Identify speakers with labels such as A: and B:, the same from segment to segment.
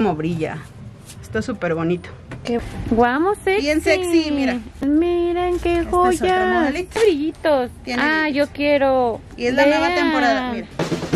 A: Como brilla. Está súper bonito.
B: Qué guau, sexy.
A: Bien sexy, mira.
B: Miren qué joya. Brillitos. Ah, yo quiero.
A: Y es la nueva temporada, mira.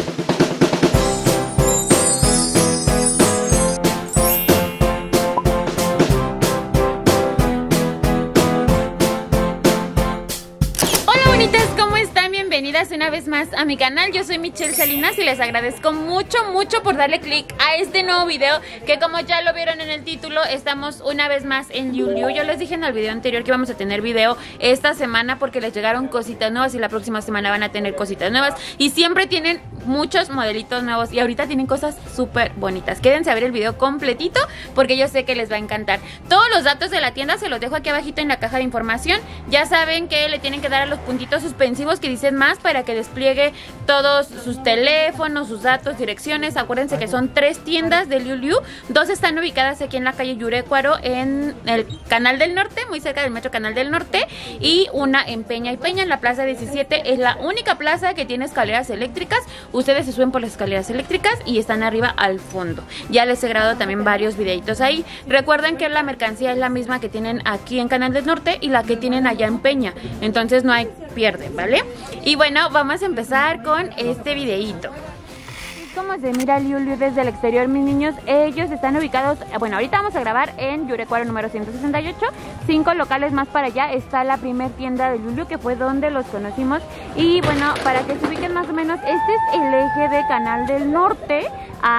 B: Bienvenidas una vez más a mi canal. Yo soy Michelle Salinas y les agradezco mucho por darle click a este nuevo video, que como ya lo vieron en el título, estamos una vez más en Yuliu. Yo les dije en el video anterior que íbamos a tener video esta semana porque les llegaron cositas nuevas y la próxima semana van a tener cositas nuevas y siempre tienen muchos modelitos nuevos y ahorita tienen cosas súper bonitas. Quédense a ver el video completito porque yo sé que les va a encantar. Todos los datos de la tienda se los dejo aquí abajito en la caja de información. Ya saben que le tienen que dar a los puntitos suspensivos que dicen más para que despliegue todos sus teléfonos, sus datos, direcciones. Acuérdense que son 3 tiendas de Yuliu. 2 están ubicadas aquí en la calle Yurecuaro, en el Canal del Norte, muy cerca del metro Canal del Norte, y una en Peña y Peña, en la plaza 17. Es la única plaza que tiene escaleras eléctricas. Ustedes se suben por las escaleras eléctricas y están arriba al fondo. Ya les he grabado también varios videitos ahí. Recuerden que la mercancía es la misma que tienen aquí en Canal del Norte y la que tienen allá en Peña, entonces no hay pierde, ¿vale? Y bueno, vamos a empezar con este videíto. Como se mira el Yuliu desde el exterior, mis niños, ellos están ubicados, bueno, ahorita vamos a grabar en Yurecuaro número 168, 5 locales más para allá está la primer tienda de Yuliu, que fue donde los conocimos. Y bueno, para que se ubiquen más o menos, este es el eje de Canal del Norte,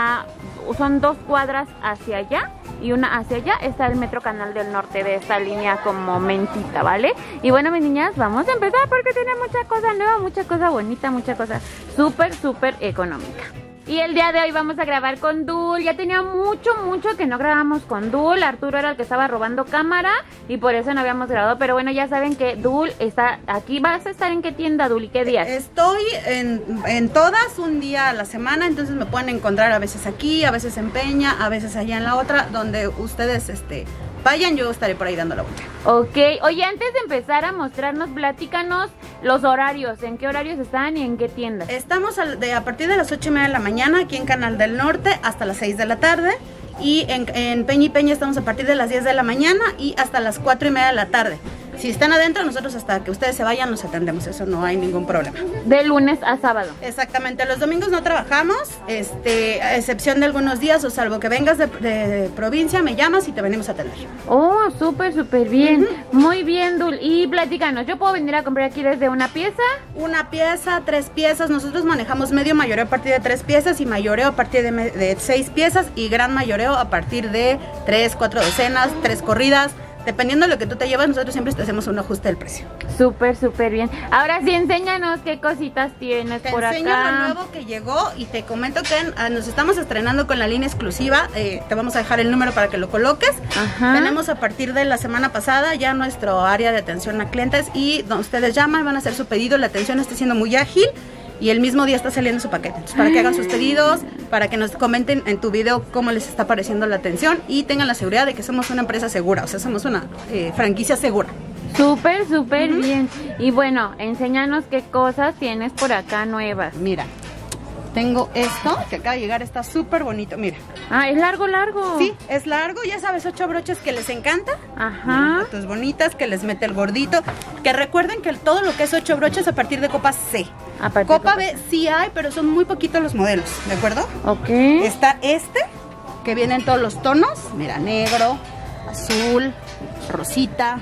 B: son 2 cuadras hacia allá y una hacia allá está el metro Canal del Norte de esta línea como mentita, ¿vale? Y bueno, mis niñas, vamos a empezar porque tiene mucha cosa nueva, mucha cosa bonita, mucha cosa súper económica. Y el día de hoy vamos a grabar con Dul. Ya tenía mucho que no grabamos con Dul. Arturo era el que estaba robando cámara y por eso no habíamos grabado. Pero bueno, ya saben que Dul está aquí. ¿Vas a estar en qué tienda, Dul, y qué días?
A: Estoy en todas, un día a la semana. Entonces me pueden encontrar a veces aquí, a veces en Peña, a veces allá en la otra, donde ustedes vayan, yo estaré por ahí dando la vuelta.
B: Ok, oye, antes de empezar a mostrarnos, platícanos los horarios, ¿en qué horarios están y en qué tiendas?
A: Estamos a partir de las 8:30 de la mañana aquí en Canal del Norte hasta las 6 de la tarde. Y en Peña y Peña estamos a partir de las 10 de la mañana y hasta las 4:30 de la tarde. Si están adentro, nosotros hasta que ustedes se vayan los atendemos, eso no hay ningún problema.
B: De lunes a sábado.
A: Exactamente, los domingos no trabajamos, a excepción de algunos días, o salvo que vengas de provincia, me llamas y te venimos a atender.
B: Oh, súper bien. Muy bien, Dul. Y platícanos, ¿yo puedo venir a comprar aquí desde una pieza?
A: Una pieza, 3 piezas, nosotros manejamos medio mayoreo a partir de 3 piezas y mayoreo a partir de 6 piezas y gran mayoreo a partir de 3, 4 docenas, 3 corridas. Dependiendo de lo que tú te llevas, nosotros siempre te hacemos un ajuste del precio. Súper bien.
B: Ahora sí, enséñanos qué cositas tienes por acá. Te
A: enseño lo nuevo que llegó y te comento que nos estamos estrenando con la línea exclusiva. Te vamos a dejar el número para que lo coloques. Ajá. Tenemos a partir de la semana pasada ya nuestro área de atención a clientes y donde ustedes llaman, van a hacer su pedido. La atención está siendo muy ágil y el mismo día está saliendo su paquete. Entonces, para que hagan sus pedidos, para que nos comenten en tu video cómo les está pareciendo la atención y tengan la seguridad de que somos una empresa segura, o sea, somos una franquicia segura.
B: Súper bien. Y bueno, enséñanos qué cosas tienes por acá nuevas.
A: Mira, tengo esto que acaba de llegar, está súper bonito, mira.
B: Ah, es largo.
A: Sí, es largo, ya sabes, 8 broches que les encanta.
B: Ajá.
A: Fotos bonitas que les mete el gordito. Que recuerden que todo lo que es 8 broches a partir de copa C. Copa B sí hay, pero son muy poquitos los modelos, ¿de acuerdo?
B: Ok.
A: Está que viene en todos los tonos. Mira, negro, azul, rosita,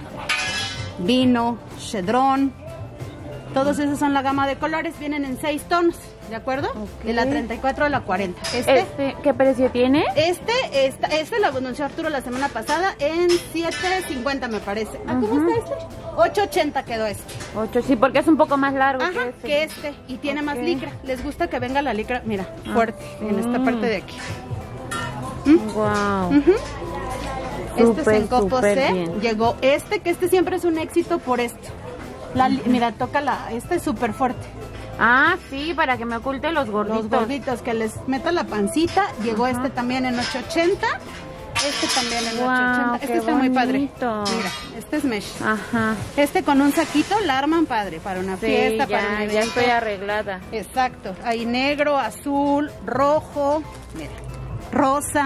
A: vino, chedrón. Todos esos son la gama de colores, vienen en 6 tonos, ¿de acuerdo? Okay. De la 34 a la 40.
B: ¿Qué precio tiene?
A: Este lo anunció Arturo la semana pasada en 7.50 me parece. ¿Cómo está este? 8.80 quedó este.
B: 8, sí, porque es un poco más largo.
A: Ajá, que este. Y tiene más licra. Les gusta que venga la licra, mira, fuerte, en esta parte de aquí.
B: Wow.
A: Este es en copo C. Bien. Llegó que siempre es un éxito por esto. Mira, toca este es súper fuerte.
B: Ah, sí, para que me oculte los gorditos.
A: Los gorditos, que les meta la pancita. Llegó este también en 8.80. Este también en 8.80. Este está muy padre. Mira, este es mesh.
B: Ajá.
A: Este con un saquito la arman padre para una fiesta, para un evento.
B: Ya estoy arreglada.
A: Exacto. Hay negro, azul, rojo, mira, rosa.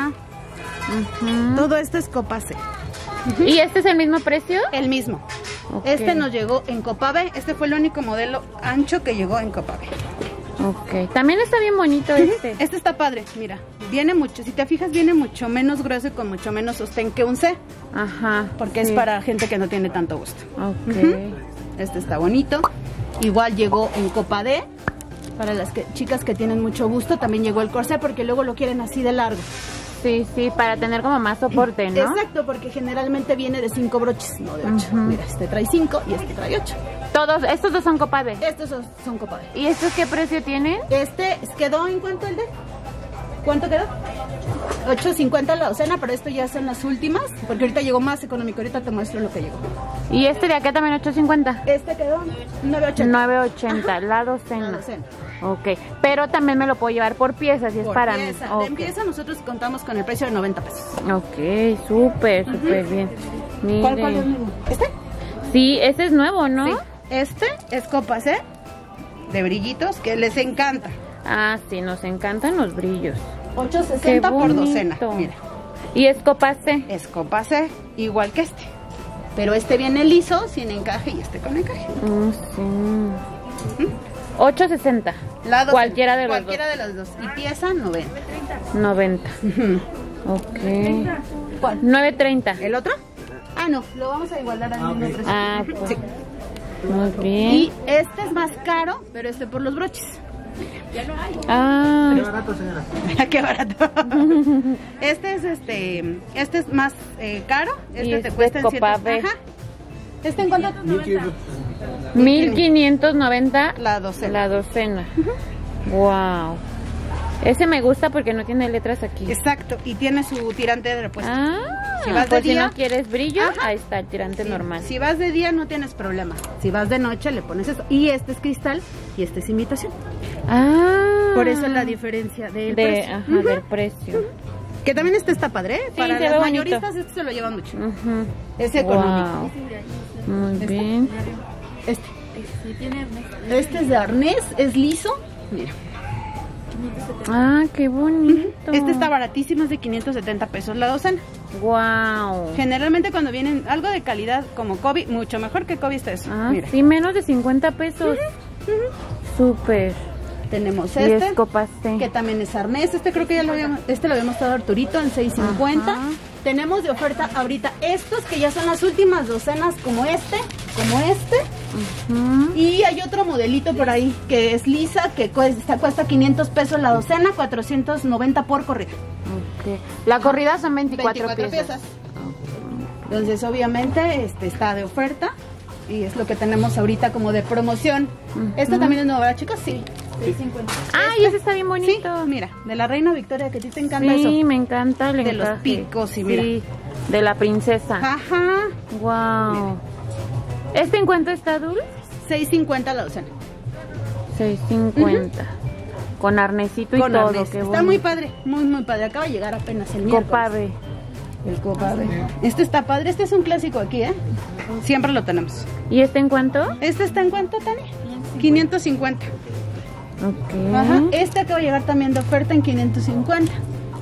A: Todo esto es copa C.
B: ¿Y este es el mismo precio?
A: El mismo.
B: Okay.
A: Este nos llegó en copa B. Este fue el único modelo ancho que llegó en copa B.
B: Ok. También está bien bonito este.
A: Este está padre, mira. Viene mucho, si te fijas, viene mucho menos grueso y con mucho menos sostén que un C.
B: Ajá.
A: Porque es para gente que no tiene tanto gusto.
B: Ok.
A: Este está bonito. Igual llegó en copa D. Para las chicas que tienen mucho gusto, también llegó el corsé porque luego lo quieren así de largo.
B: Sí, sí, para tener como más soporte, ¿no?
A: Exacto, porque generalmente viene de 5 broches, no de 8. Mira, este trae 5 y este trae 8.
B: Todos, estos dos son copa B.
A: Estos son copa B.
B: ¿Y estos qué precio tienen?
A: Este quedó en cuánto el de. ¿Cuánto quedó? 8.50 la docena, pero esto ya son las últimas, porque ahorita llegó más económico. Ahorita te muestro lo que llegó.
B: ¿Y este de acá también 8.50?
A: Este quedó 9.80.
B: 9.80, la docena. Ok, pero también me lo puedo llevar por piezas, si es para mí.
A: Okay. De pieza nosotros contamos con el precio de 90 pesos.
B: Ok, súper, súper bien. Miren.
A: ¿Cuál es el mismo? ¿Este?
B: Sí, este es nuevo, ¿no?
A: Sí. Este es copa C de brillitos que les encanta.
B: Ah, sí, nos encantan los brillos.
A: 8.60 por docena, mira.
B: ¿Y es copa C?
A: Es copa C, igual que este. Pero este viene liso, sin encaje, y este con encaje.
B: Sí. 8.60. Cualquiera de los dos.
A: Cualquiera de los dos. Y pieza 90.
B: 90. Ok.
A: ¿Cuál?
B: 9.30.
A: ¿El otro? Ah, no, lo vamos a igualar al mismo precio.
B: Ah, pues.
A: Sí.
B: Muy bien.
A: Y este es más caro, pero este por los broches. Ya no hay.
B: Ah.
A: Qué barato, señora. Qué barato. Este es más caro. Este te cuesta en
B: copa B.
A: Ajá. ¿Este en cuánto?
B: 1590
A: la docena.
B: La docena. Wow. Ese me gusta porque no tiene letras aquí.
A: Exacto, y tiene su tirante de repuesto.
B: Si vas de día, si no quieres brillo, ahí está el tirante normal.
A: Si vas de día no tienes problema. Si vas de noche le pones eso. Y este es cristal y este es imitación. Por eso es la diferencia del precio.
B: Ajá, del precio.
A: Que también este está padre, ¿eh? Para las mayoristas este se lo llevan mucho. Es económico.
B: Muy bien.
A: Este es de arnés, es liso. Mira.
B: Ah, qué bonito.
A: Este está baratísimo, es de 570 pesos la docena.
B: Wow.
A: Generalmente cuando vienen algo de calidad como Kobe, mucho mejor que Kobe está eso.
B: Mira. Sí, menos de 50 pesos. Súper.
A: Tenemos este,
B: es copa C,
A: que también es arnés. Este creo que ya lo habíamos dado a Arturito en 6.50. Tenemos de oferta ahorita estos que ya son las últimas docenas, como este. Y hay otro modelito por ahí que es lisa, que cuesta 500 pesos la docena, 490 por corrida.
B: La corrida son 24 piezas.
A: Entonces obviamente está de oferta y es lo que tenemos ahorita como de promoción. Este también es nuevo, ¿verdad, chicos? Sí. 6.50.
B: Y ese está bien bonito.
A: Sí, mira, de la reina Victoria, que a ti te encanta eso.
B: Sí, me encanta el
A: de los picos y mira.
B: Sí, de la princesa.
A: Ajá.
B: Wow. Mira. ¿Este en cuánto está, Dul?
A: 6.50 la docena.
B: 6.50. Con arnesito y todo.
A: Arnés. Está muy padre, muy padre. Acaba de llegar apenas el miércoles.
B: Copa B.
A: El copa B. Este está padre, este es un clásico aquí, ¿eh? Siempre lo tenemos.
B: ¿Y este en cuánto?
A: Este está en cuánto, Tania? 550.
B: Ok.
A: Ajá, este acaba de llegar también de oferta en 550.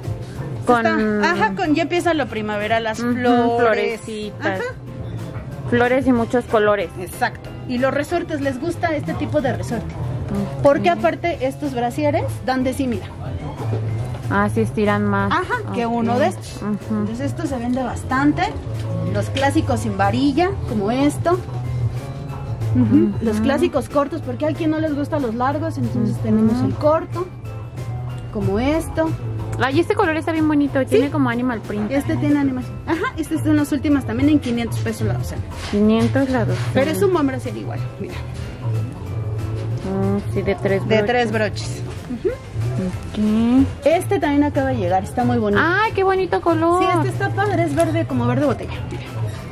A: Ya empieza lo primavera, las
B: florecitas.
A: Ajá.
B: Flores y muchos colores.
A: Exacto. Y los resortes, ¿les gusta este tipo de resorte? Porque aparte estos brasieres dan de sí, mira.
B: Sí estiran más.
A: Que uno de estos. Entonces estos se vende bastante. Los clásicos sin varilla, como esto. Los clásicos cortos, porque hay quien no les gusta los largos, entonces tenemos el corto, como esto.
B: Y este color está bien bonito, tiene como animal print.
A: Este tiene animación. Este es de unas últimas también en 500 pesos la docena.
B: 500 la docena.
A: Pero es un buen brasier igual, mira.
B: Sí, de 3 broches.
A: De 3 broches. Este también acaba de llegar, está muy bonito.
B: ¡Ay, qué bonito color!
A: Sí, este está padre, es verde, como verde botella. Mira.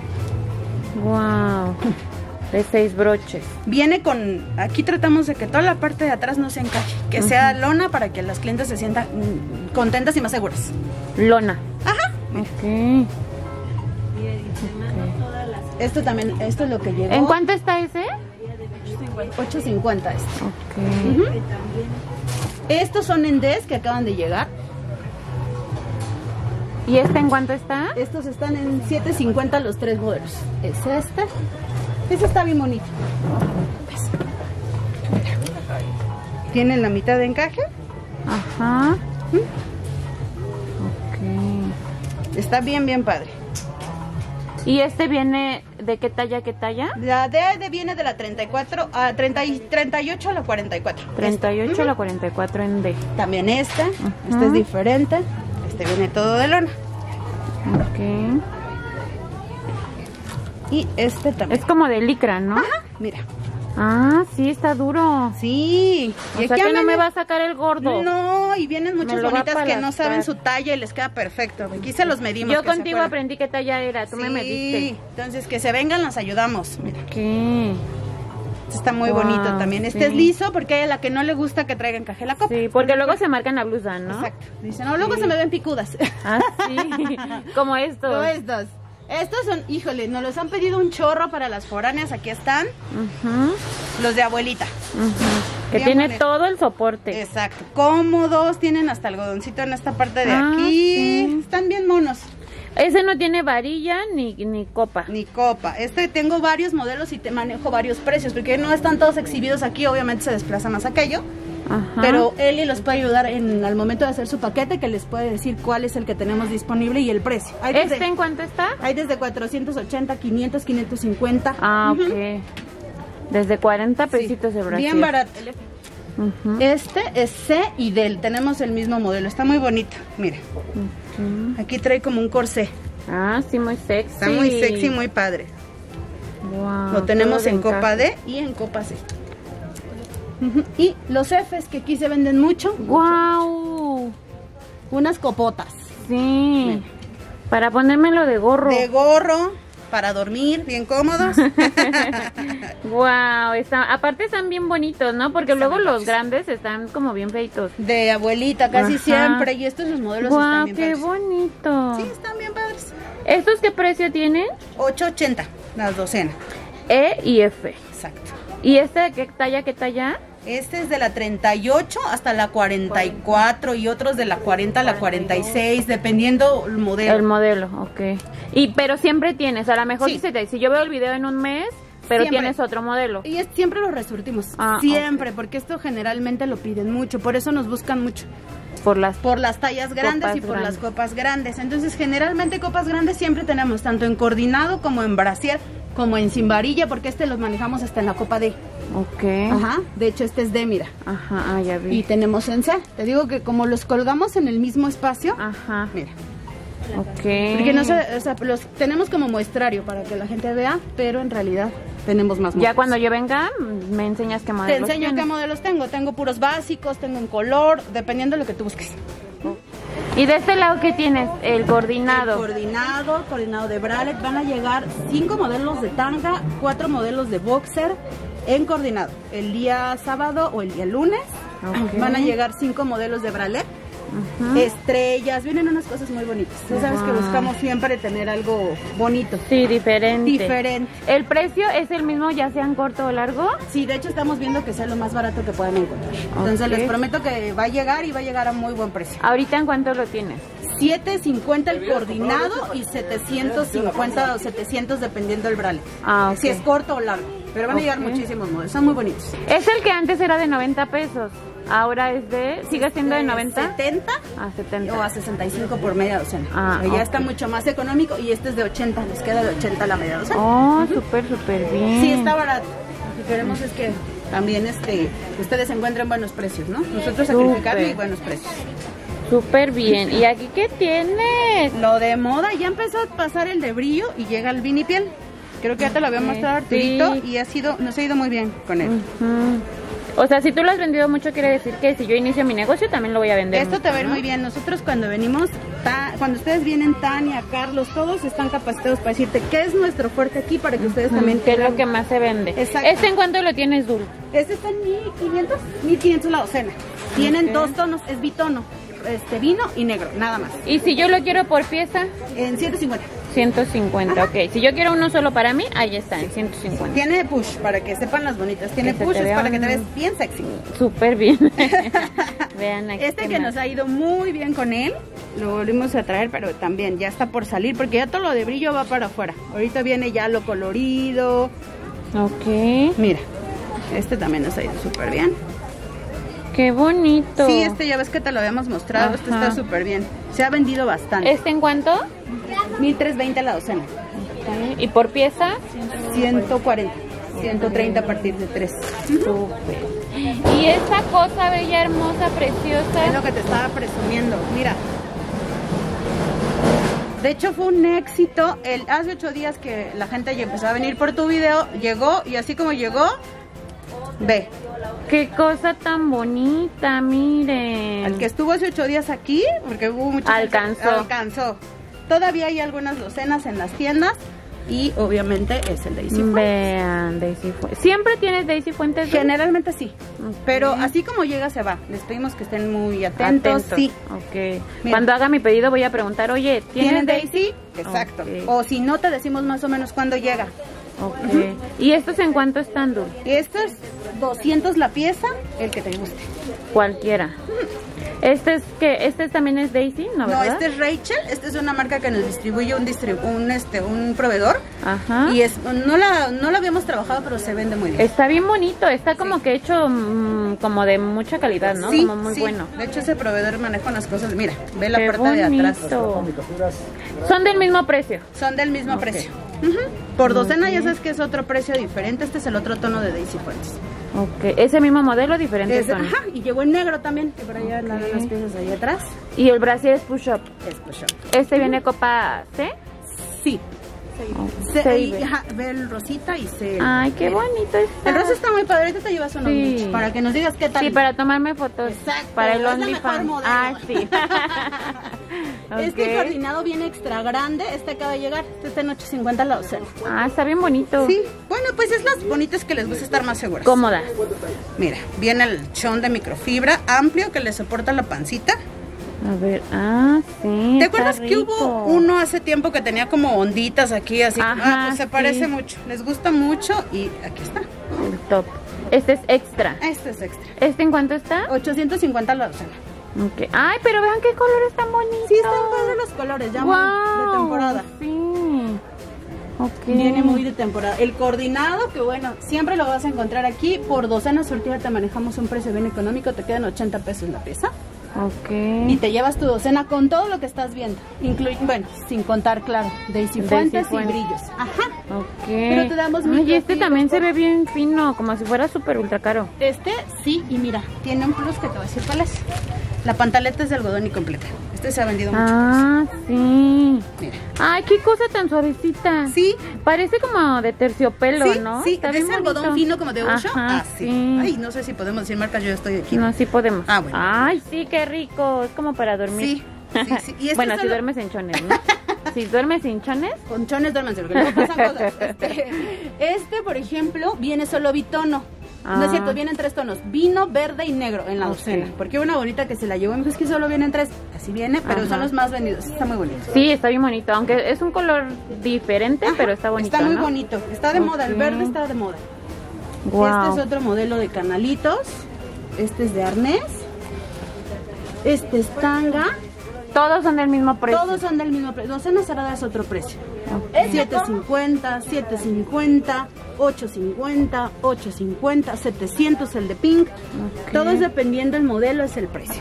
B: Wow. De 6 broches.
A: Viene con, aquí tratamos de que toda la parte de atrás no se encaje, que sea lona para que las clientes se sientan contentas y más seguras.
B: Lona.
A: Ok. Esto también, esto es lo que llegó.
B: ¿En cuánto está ese?
A: 8.50 este. Estos son en Des que acaban de llegar.
B: ¿Y este en cuánto está?
A: Estos están en $7.50 los 3 modelos. Es este. Este está bien bonito. Tiene la mitad de encaje.
B: Ajá. Ok.
A: Está bien padre.
B: ¿Y este viene de qué talla, qué talla?
A: La D viene de la 38 a la 44.
B: 38 a la 44 en D.
A: También este es diferente. Este viene todo de lona.
B: Ok.
A: Y este también.
B: Es como de licra, ¿no?
A: Ajá, mira.
B: Ah, sí, está duro.
A: Sí.
B: O sea que no me va a sacar el gordo.
A: No, y vienen muchas bonitas que no saben su talla y les queda perfecto. Aquí se los medimos.
B: Yo contigo aprendí qué talla era, tú me mediste.
A: Entonces que se vengan, las ayudamos. Mira.
B: ¿Qué?
A: Este está muy bonito también. Este es liso porque hay a la que no le gusta que traiga encaje la copa.
B: Sí, porque luego se marca en la blusa, ¿no?
A: Exacto. Dicen, no, luego se me ven picudas.
B: Ah, sí. Como estos.
A: Como estos. Estos son, híjole, nos los han pedido un chorro para las foráneas. Aquí están. Los de abuelita.
B: Que tiene todo el soporte.
A: Exacto. Cómodos, tienen hasta algodoncito en esta parte de aquí. Sí. Están bien monos.
B: Ese no tiene varilla ni copa.
A: Ni copa. Este tengo varios modelos y te manejo varios precios, porque no están todos exhibidos aquí, obviamente se desplaza más aquello. Pero Eli los puede ayudar al momento de hacer su paquete, que les puede decir cuál es el que tenemos disponible y el precio.
B: ¿Este en cuánto está?
A: Hay desde 480, 500, 550.
B: Ah, ok. Desde 40 pesitos el brasier.
A: Bien barato. Este es C y D. Tenemos el mismo modelo. Está muy bonito. Mira. Aquí trae como un corsé.
B: Ah, sí, muy sexy.
A: Está muy sexy, muy padre.
B: Wow,
A: lo tenemos en copa D y en copa C. Y los Fs que aquí se venden mucho.
B: Wow.
A: Unas copotas.
B: Sí. Mira. Para ponérmelo de gorro.
A: De gorro. Para dormir, bien cómodos.
B: Wow, aparte están bien bonitos, ¿no? Porque luego los grandes están como bien feitos.
A: De abuelita casi siempre. Y estos los modelos están bien
B: padres. ¡Qué bonito!
A: Sí, están bien padres.
B: ¿Estos qué precio tienen?
A: $8.80 las docenas.
B: E y F.
A: Exacto.
B: ¿Y este de qué talla, qué talla?
A: Este es de la 38 hasta la 44 y otros de la 40 a la 46, dependiendo el modelo.
B: El modelo, ok. Pero siempre tienes, a lo mejor si yo veo el video en un mes, pero tienes otro modelo.
A: Y siempre lo resurtimos, siempre, porque esto generalmente lo piden mucho, por eso nos buscan mucho. Por las tallas grandes y por las copas grandes. Entonces generalmente copas grandes siempre tenemos, tanto en coordinado como en brasier, como en sin varilla, porque los manejamos hasta en la copa D.
B: Ok.
A: Ajá, de hecho este es D, mira.
B: Ajá, ya vi.
A: Y tenemos en C. Te digo que como los colgamos en el mismo espacio.
B: Ajá.
A: Mira.
B: Ok.
A: Porque no sé, o sea, los tenemos como muestrario para que la gente vea, pero en realidad tenemos más modelos.
B: Ya cuando yo venga, me enseñas qué modelos
A: Te enseño qué modelos tengo. Tengo puros básicos, tengo en color, dependiendo de lo que tú busques.
B: ¿Y de este lado qué tienes? El coordinado.
A: El coordinado de bralette. Van a llegar 5 modelos de tanga, 4 modelos de boxer en coordinado. El día sábado o el día lunes van a llegar 5 modelos de bralette. Estrellas, vienen unas cosas muy bonitas. Ya sabes que buscamos siempre tener algo bonito.
B: Sí, diferente. ¿El precio es el mismo ya sean corto o largo?
A: Sí, de hecho estamos viendo que sea lo más barato que puedan encontrar. Entonces les prometo que va a llegar y va a llegar a muy buen precio.
B: ¿Ahorita en cuánto lo tienes?
A: $7.50 el coordinado y 750 o 700 dependiendo del bralette. Si es corto o largo. Pero van a llegar muchísimos modelos, son muy bonitos.
B: Es el que antes era de 90 pesos. Ahora sigue siendo de 90.
A: 70
B: a 70
A: o a 65 por media docena. Ya está mucho más económico y este es de 80, les queda de 80 la media docena.
B: Oh, súper bien.
A: Sí, está barato. Lo que queremos es que también ustedes encuentren buenos precios, ¿no? Nosotros sacrificarle y buenos precios.
B: Súper bien. ¿Y aquí qué tienes?
A: Lo de moda, ya empezó a pasar el de brillo y llega el Vini Piel. Creo que ya te lo había mostrado Arturito y nos ha ido muy bien con él.
B: O sea, si tú lo has vendido mucho, quiere decir que si yo inicio mi negocio, también lo voy a vender.
A: Esto te va a ir muy bien. Nosotros cuando venimos, cuando ustedes vienen, Tania, Carlos, todos están capacitados para decirte qué es nuestro fuerte aquí para que ustedes también...
B: ¿Qué es lo que más se vende?
A: Exacto.
B: ¿Este en cuánto lo tienes, Dul?
A: Este está en 1500 la docena. Tienen 2 tonos, es bitono, vino y negro, nada más.
B: ¿Y si yo lo quiero por pieza?
A: En 150.
B: 150, ok. Si yo quiero uno solo para mí, ahí está, en 150.
A: Tiene push, para que sepan las bonitas. Tiene push, es para que te veas bien sexy.
B: Súper bien. Vean aquí.
A: Que nos ha ido muy bien con él. lo volvimos a traer, pero también ya está por salir, porque ya todo lo de brillo va para afuera. Ahorita viene ya lo colorido.
B: Ok.
A: Mira, este también nos ha ido súper bien.
B: Qué bonito.
A: Sí, este ya ves que te lo habíamos mostrado. Este está súper bien. Se ha vendido bastante.
B: ¿Este en cuánto?
A: 1,320 la docena.
B: Okay. ¿Y por pieza?
A: 140. 130 a partir de 3.
B: Súper. Y esta cosa bella, hermosa, preciosa.
A: Es lo que te estaba presumiendo. Mira. De hecho fue un éxito. Hace 8 días que la gente ya empezó a venir por tu video. Llegó y así como llegó, ve.
B: Qué cosa tan bonita, miren.
A: Al que estuvo hace 8 días aquí, porque hubo mucho. Alcanzó. Todavía hay algunas docenas en las tiendas. Y obviamente es el Daisy Fuentes.
B: Vean, Daisy Fuentes. ¿Siempre tienes Daisy Fuentes?
A: Generalmente sí.
B: Okay.
A: Pero así como llega se va. Les pedimos que estén muy atentos. Sí.
B: Ok. Mira. Cuando haga mi pedido voy a preguntar, oye, ¿tienen Daisy?
A: Exacto. Okay. O si no, te decimos más o menos cuándo llega.
B: Ok. ¿Y estos en cuánto están, Dul?
A: Estos 200 la pieza, el que te guste.
B: Cualquiera. Este también es Daisy, ¿no? ¿Verdad?
A: No, este es Rachel. Este es una marca que nos distribuye un proveedor.
B: Ajá.
A: Y no la habíamos trabajado, pero se vende muy bien.
B: Está bien bonito. Está como que hecho como de mucha calidad, ¿no?
A: Sí,
B: como muy bueno.
A: De hecho, ese proveedor maneja unas cosas. Mira, ve la parte de atrás.
B: Son del mismo precio.
A: Son del mismo precio. Por docena ya sabes que es otro precio diferente. Este es el otro tono de Daisy Fuentes.
B: Ok, ese mismo modelo, diferente tono.
A: Ajá, y llegó en negro también, que por allá las piezas ahí atrás.
B: Y el brasier es push-up.
A: Es push-up.
B: ¿Este viene copa C?
A: Sí. Ve el rosita y se...
B: Ay, qué bonito está.
A: El rosa está muy padre, ahorita te llevas uno para que nos digas qué tal.
B: Sí, para tomarme fotos.
A: Exacto.
B: Para el OnlyFans. Ah, sí.
A: Este coordinado viene extra grande, este acaba de llegar. Este está en 850 la docena.
B: Ah, está bien bonito.
A: Sí, bueno, pues es las bonitas que les gusta estar más seguras.
B: Cómodas.
A: Mira, viene el chón de microfibra amplio que le soporta la pancita.
B: A ver, sí.
A: ¿Te acuerdas que hubo uno hace tiempo que tenía como onditas aquí, así? Pues se parece mucho. Les gusta mucho y aquí está.
B: El top. Este es extra.
A: Este es extra.
B: ¿Este en cuánto está?
A: 850 la docena.
B: Okay. Ay, pero vean qué colores tan bonitos.
A: Sí, están padres los colores, ya muy de temporada.
B: Sí. Okay.
A: Viene muy de temporada. El coordinado, que bueno, siempre lo vas a encontrar aquí. Por docena surtida te manejamos un precio bien económico. Te quedan 80 pesos la pieza.
B: Ok.
A: Y te llevas tu docena con todo lo que estás viendo. Bueno, sin contar, claro, Daisy Fuentes y brillos. Ajá.
B: Ok.
A: Pero te damos
B: y este también se ve bien fino, como si fuera súper ultra caro.
A: Este sí, y mira, tiene un plus que te voy a decir cuál es. La pantaleta es de algodón y completa. Este se ha vendido mucho.
B: Ah, sí.
A: Mira.
B: Ay, qué cosa tan suavecita.
A: Sí.
B: Parece como de terciopelo,
A: sí,
B: ¿no?
A: Sí, está bien algodón fino como de uso.
B: Sí.
A: Ay, no sé si podemos decir marcas, yo estoy aquí.
B: No, sí podemos.
A: Ah, bueno.
B: Ay, sí, qué rico. Es como para dormir.
A: Sí. Y
B: bueno, si duermes en chones, ¿no? Si duermes sin chones.
A: Con chones duermes, porque luego pasan cosas. Este, por ejemplo, viene solo bitono. No es cierto, vienen 3 tonos, vino, verde y negro en la docena. Porque una bonita que se la llevó, me dijo, es que solo vienen 3, así viene, pero son los más vendidos, está muy bonito.
B: Sí, está bien bonito, aunque es un color diferente, pero está bonito.
A: Está muy bonito, está de moda, el verde está de moda.
B: Wow.
A: Este es otro modelo de canalitos, este es de arnés, este es tanga.
B: Todos son del mismo precio.
A: Todos son del mismo precio. Docena cerrada es otro precio. 750, 750, 850, 850, 700 el de pink. Todos dependiendo del modelo es el precio.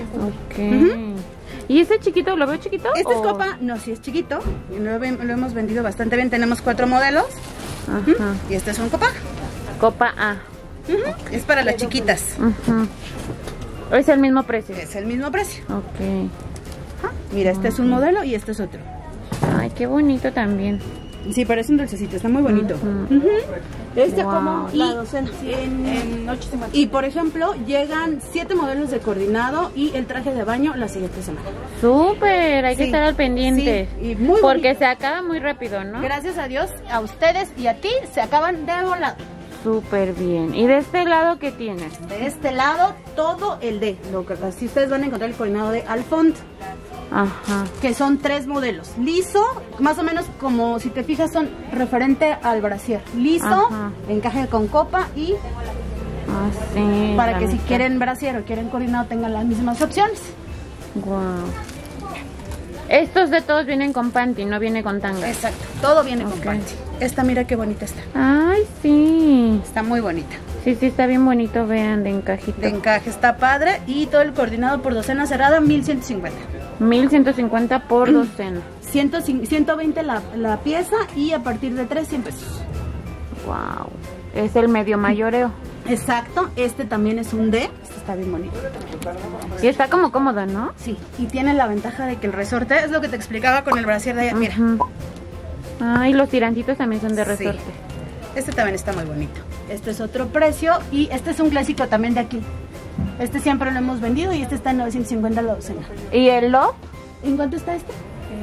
B: ¿Y ese chiquito, lo veo chiquito?
A: Este es copa, no, sí es chiquito. Lo hemos vendido bastante bien. Tenemos 4 modelos. Y este es un copa.
B: Copa A.
A: Es para las chiquitas.
B: Es el mismo precio.
A: Es el mismo precio.
B: Ok.
A: Mira, este es un modelo y este es otro.
B: Ay, qué bonito también.
A: Sí, parece un dulcecito, está muy bonito. Este como la docena. Y por ejemplo, llegan 7 modelos de coordinado y el traje de baño la siguiente semana.
B: Súper, hay que estar al pendiente.
A: Sí, y muy
B: porque
A: bonito.
B: Se acaba muy rápido, ¿no?
A: Gracias a Dios, a ustedes y a ti se acaban de volado.
B: Súper bien. ¿Y de este lado qué tienes?
A: De este lado, todo el de, así ustedes van a encontrar el coordinado de Alfont. Que son 3 modelos. Liso, más o menos como si te fijas son referente al brasier. Liso, encaje con copa y para que si quieren brasier o quieren coordinado tengan las mismas opciones.
B: Wow. Estos de todos vienen con panty, no viene con tanga.
A: Exacto, todo viene con panty. Esta mira qué bonita está.
B: Ay, sí.
A: Está muy bonita.
B: Sí, sí, está bien bonito, vean, de encajito.
A: De encaje, está padre. Y todo el coordinado por docena cerrada, 1150.
B: 1150 por docena.
A: 120 la pieza y a partir de 3, 100 pesos.
B: Wow. Es el medio mayoreo.
A: Exacto, este también es un D. Este está bien bonito.
B: Y está como cómodo, ¿no?
A: Sí, y tiene la ventaja de que el resorte es lo que te explicaba con el brasier de allá. Mira.
B: Ay, los tirantitos también son de resorte.
A: Sí. Este también está muy bonito. Este es otro precio y este es un clásico también de aquí. Este siempre lo hemos vendido y este está en 950 la docena.
B: ¿Y el Love?
A: ¿En cuánto está este?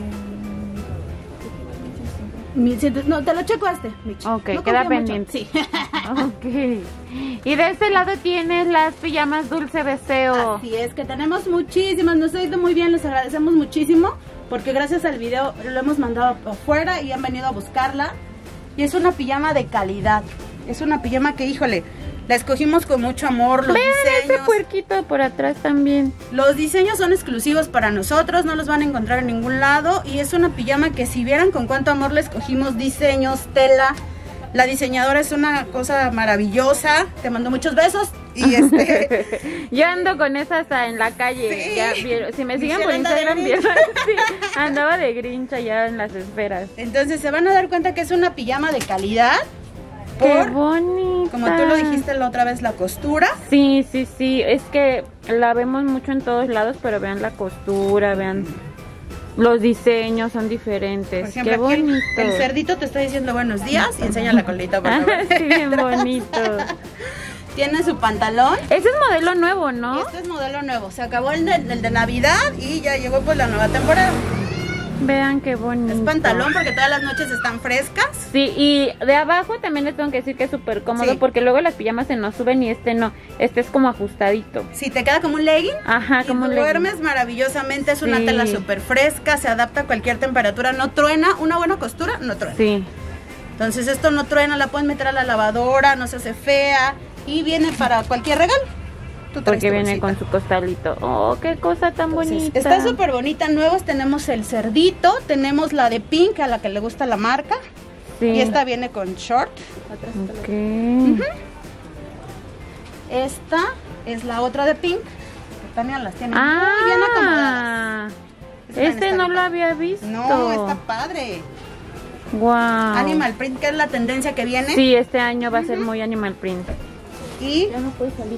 A: 1100. No, te lo checo este, Mitch.
B: Ok,
A: no
B: queda pendiente.
A: Sí.
B: Ok. Y de este lado tienes las pijamas Dulce Deseo.
A: Así es, que tenemos muchísimas, nos ha ido muy bien, les agradecemos muchísimo porque gracias al video lo hemos mandado afuera y han venido a buscarla. Y es una pijama de calidad, es una pijama que, híjole, la escogimos con mucho amor. Los
B: Vean
A: diseños,
B: ese puerquito por atrás también.
A: los diseños son exclusivos para nosotros, no los van a encontrar en ningún lado. Y es una pijama que si vieran con cuánto amor la escogimos, diseños, tela. La diseñadora es una cosa maravillosa, te mando muchos besos. Y
B: Yo ando con esas en la calle.
A: Sí.
B: Ya vieron, si me siguen por Instagram, vieron, sí, andaba de Grinch allá en las esferas.
A: Entonces se van a dar cuenta que es una pijama de calidad.
B: ¡Qué bonita!
A: Como tú lo dijiste la otra vez, la costura.
B: Sí, sí, sí. Es que la vemos mucho en todos lados, pero vean la costura, vean los diseños son diferentes.
A: Por ejemplo,
B: ¡qué
A: aquí
B: bonito!
A: el cerdito te está diciendo buenos días y enseña la colita, por favor.
B: Sí, bien bonito.
A: Tiene su pantalón.
B: Ese es modelo nuevo, ¿no?
A: Y este es modelo nuevo. Se acabó el de Navidad y ya llegó pues la nueva temporada.
B: Vean qué bonito.
A: Es pantalón porque todas las noches están frescas.
B: Sí, y de abajo también les tengo que decir que es súper cómodo,
A: Sí.
B: porque luego las pijamas se nos suben y este no. Este es como ajustadito.
A: Sí, te queda como un legging.
B: Ajá,
A: Y
B: como
A: tú
B: un legging.
A: duermes maravillosamente. Es una
B: Sí.
A: tela súper fresca, se adapta a cualquier temperatura, no truena. Una buena costura no truena.
B: Sí.
A: Entonces esto no truena, la puedes meter a la lavadora, no se hace fea y viene para cualquier regalo. Tú traes
B: Porque
A: tu
B: viene
A: bolsita.
B: con su costalito. Oh, qué cosa tan
A: Entonces,
B: bonita.
A: está súper bonita. Nuevos tenemos el cerdito, tenemos la de pink a la que le gusta la marca.
B: Sí.
A: Y esta viene con short.
B: Ok.
A: Esta es la otra de pink. Que también las tiene muy bien acomodadas. Esta también
B: Este
A: está
B: no
A: bien
B: lo
A: padre.
B: había visto.
A: No, está padre.
B: Wow.
A: Animal print, que es la tendencia que viene.
B: Sí, este año va a ser muy animal print.
A: Y
B: Ya no puede salir.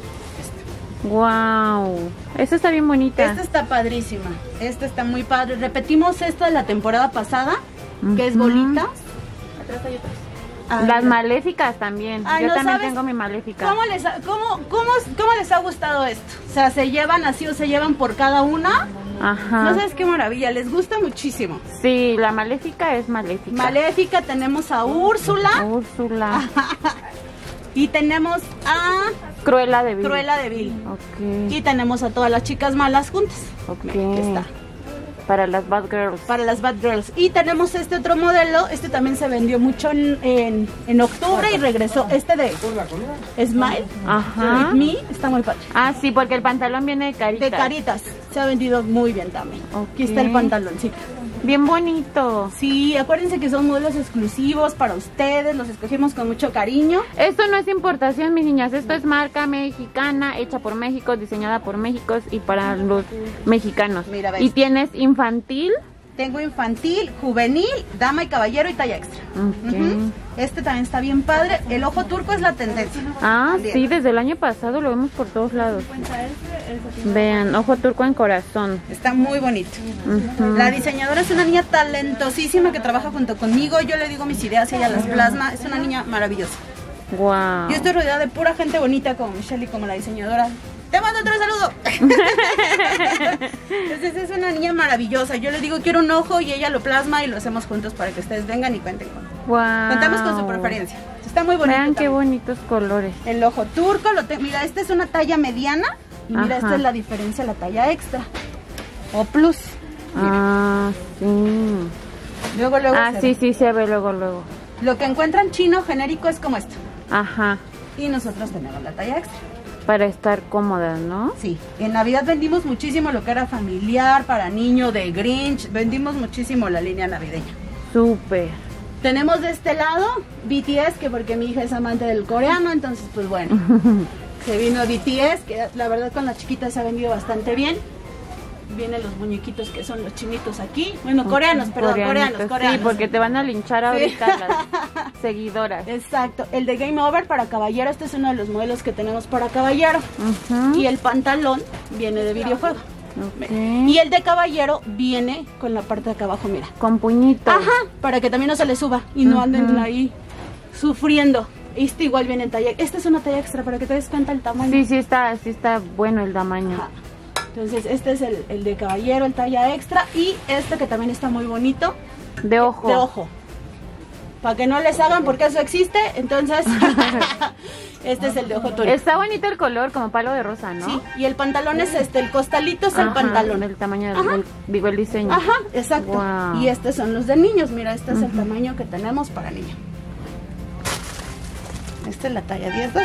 B: Wow. Esta está bien bonita.
A: esta está padrísima. Esta está muy padre. Repetimos esto de la temporada pasada, que es
B: Ujú.
A: bolitas. Atrás hay otras. Ay,
B: Las
A: mira.
B: maléficas también.
A: Ay,
B: Yo
A: ¿no
B: también
A: sabes
B: tengo mi maléfica.
A: ¿Cómo les ha gustado esto? O sea, ¿se llevan así o se llevan por cada una?
B: Ajá.
A: No sabes qué maravilla, les gusta muchísimo.
B: Sí, la maléfica es maléfica.
A: Maléfica, tenemos a Úrsula
B: Úrsula.
A: y tenemos a
B: Cruella de Vil.
A: Cruella de Vil.
B: Ok.
A: Y tenemos a todas las chicas malas juntas.
B: Ok.
A: Mira, aquí está.
B: Para las bad girls.
A: Para las Bad Girls. Y tenemos este otro modelo. Este también se vendió mucho en octubre y regresó. Este de Smile.
B: Ajá.
A: With Me. Está muy padre.
B: Ah, sí, porque el pantalón viene de caritas.
A: De caritas. Se ha vendido muy bien también.
B: Ok.
A: Aquí está el pantaloncito.
B: Bien bonito.
A: Sí, acuérdense que son modelos exclusivos para ustedes. Los escogimos con mucho cariño.
B: Esto no es importación, mis niñas. Esto es marca mexicana, hecha por México, diseñada por México y para los mexicanos.
A: Mira, ves.
B: Y tienes infantil.
A: Tengo infantil, juvenil, dama y caballero y talla extra.
B: Ok.
A: Ujú. Este también está bien padre. El ojo turco es la tendencia.
B: Ah,
A: También.
B: sí, desde el año pasado lo vemos por todos lados. Vean, ojo turco en corazón.
A: Está muy bonito.
B: Ujú.
A: La diseñadora es una niña talentosísima que trabaja junto conmigo. Yo le digo mis ideas y ella las plasma. Es una niña maravillosa.
B: Wow.
A: Yo estoy rodeada de pura gente bonita como Michelle y como la diseñadora. ¡Te mando otro saludo! Entonces es una niña maravillosa. Yo le digo quiero un ojo y ella lo plasma y lo hacemos juntos para que ustedes vengan y cuenten con.
B: Wow.
A: Contamos con su preferencia. Está muy bonito.
B: Vean qué
A: también.
B: bonitos colores.
A: El ojo turco, mira, esta es una talla mediana y mira,
B: Ajá.
A: esta es la diferencia, la talla extra o plus.
B: Ah, sí.
A: Luego
B: Ah,
A: se
B: sí,
A: ve.
B: sí, se ve luego.
A: Lo que encuentran chino genérico es como esto.
B: Ajá.
A: Y nosotros tenemos la talla extra.
B: Para estar cómodas, ¿no?
A: Sí, en Navidad vendimos muchísimo lo que era familiar, para niño, de Grinch, vendimos muchísimo la línea navideña.
B: Súper.
A: Tenemos de este lado BTS, que porque mi hija es amante del coreano, entonces pues bueno, se vino BTS, que la verdad con las chiquitas se ha vendido bastante bien. Vienen los muñequitos que son los chinitos aquí. Bueno, coreanos, perdón, coreanos.
B: Sí, porque te van a linchar ahorita las seguidoras.
A: Exacto, el de Game Over para caballero, este es uno de los modelos que tenemos para caballero. Y el pantalón viene de videojuego. Y el de caballero viene con la parte de acá abajo, mira.
B: Con puñito.
A: Ajá, para que también no se le suba y no anden ahí sufriendo. Este igual viene en talla, este es una talla extra para que te des cuenta el tamaño.
B: Sí está bueno el tamaño.
A: Ajá. Entonces este es el de caballero, el talla extra. Y este que también está muy bonito.
B: De ojo.
A: De ojo. Para que no les hagan porque eso existe. Entonces este es el de ojo tórico.
B: Está bonito el color, como palo de rosa, ¿no?
A: Sí, y el pantalón es el costalito es el pantalón.
B: El tamaño, digo el diseño.
A: Ajá, exacto.
B: Wow.
A: Y estos son los de niños. Mira, este es el tamaño que tenemos para niños. Esta es la talla 10-12.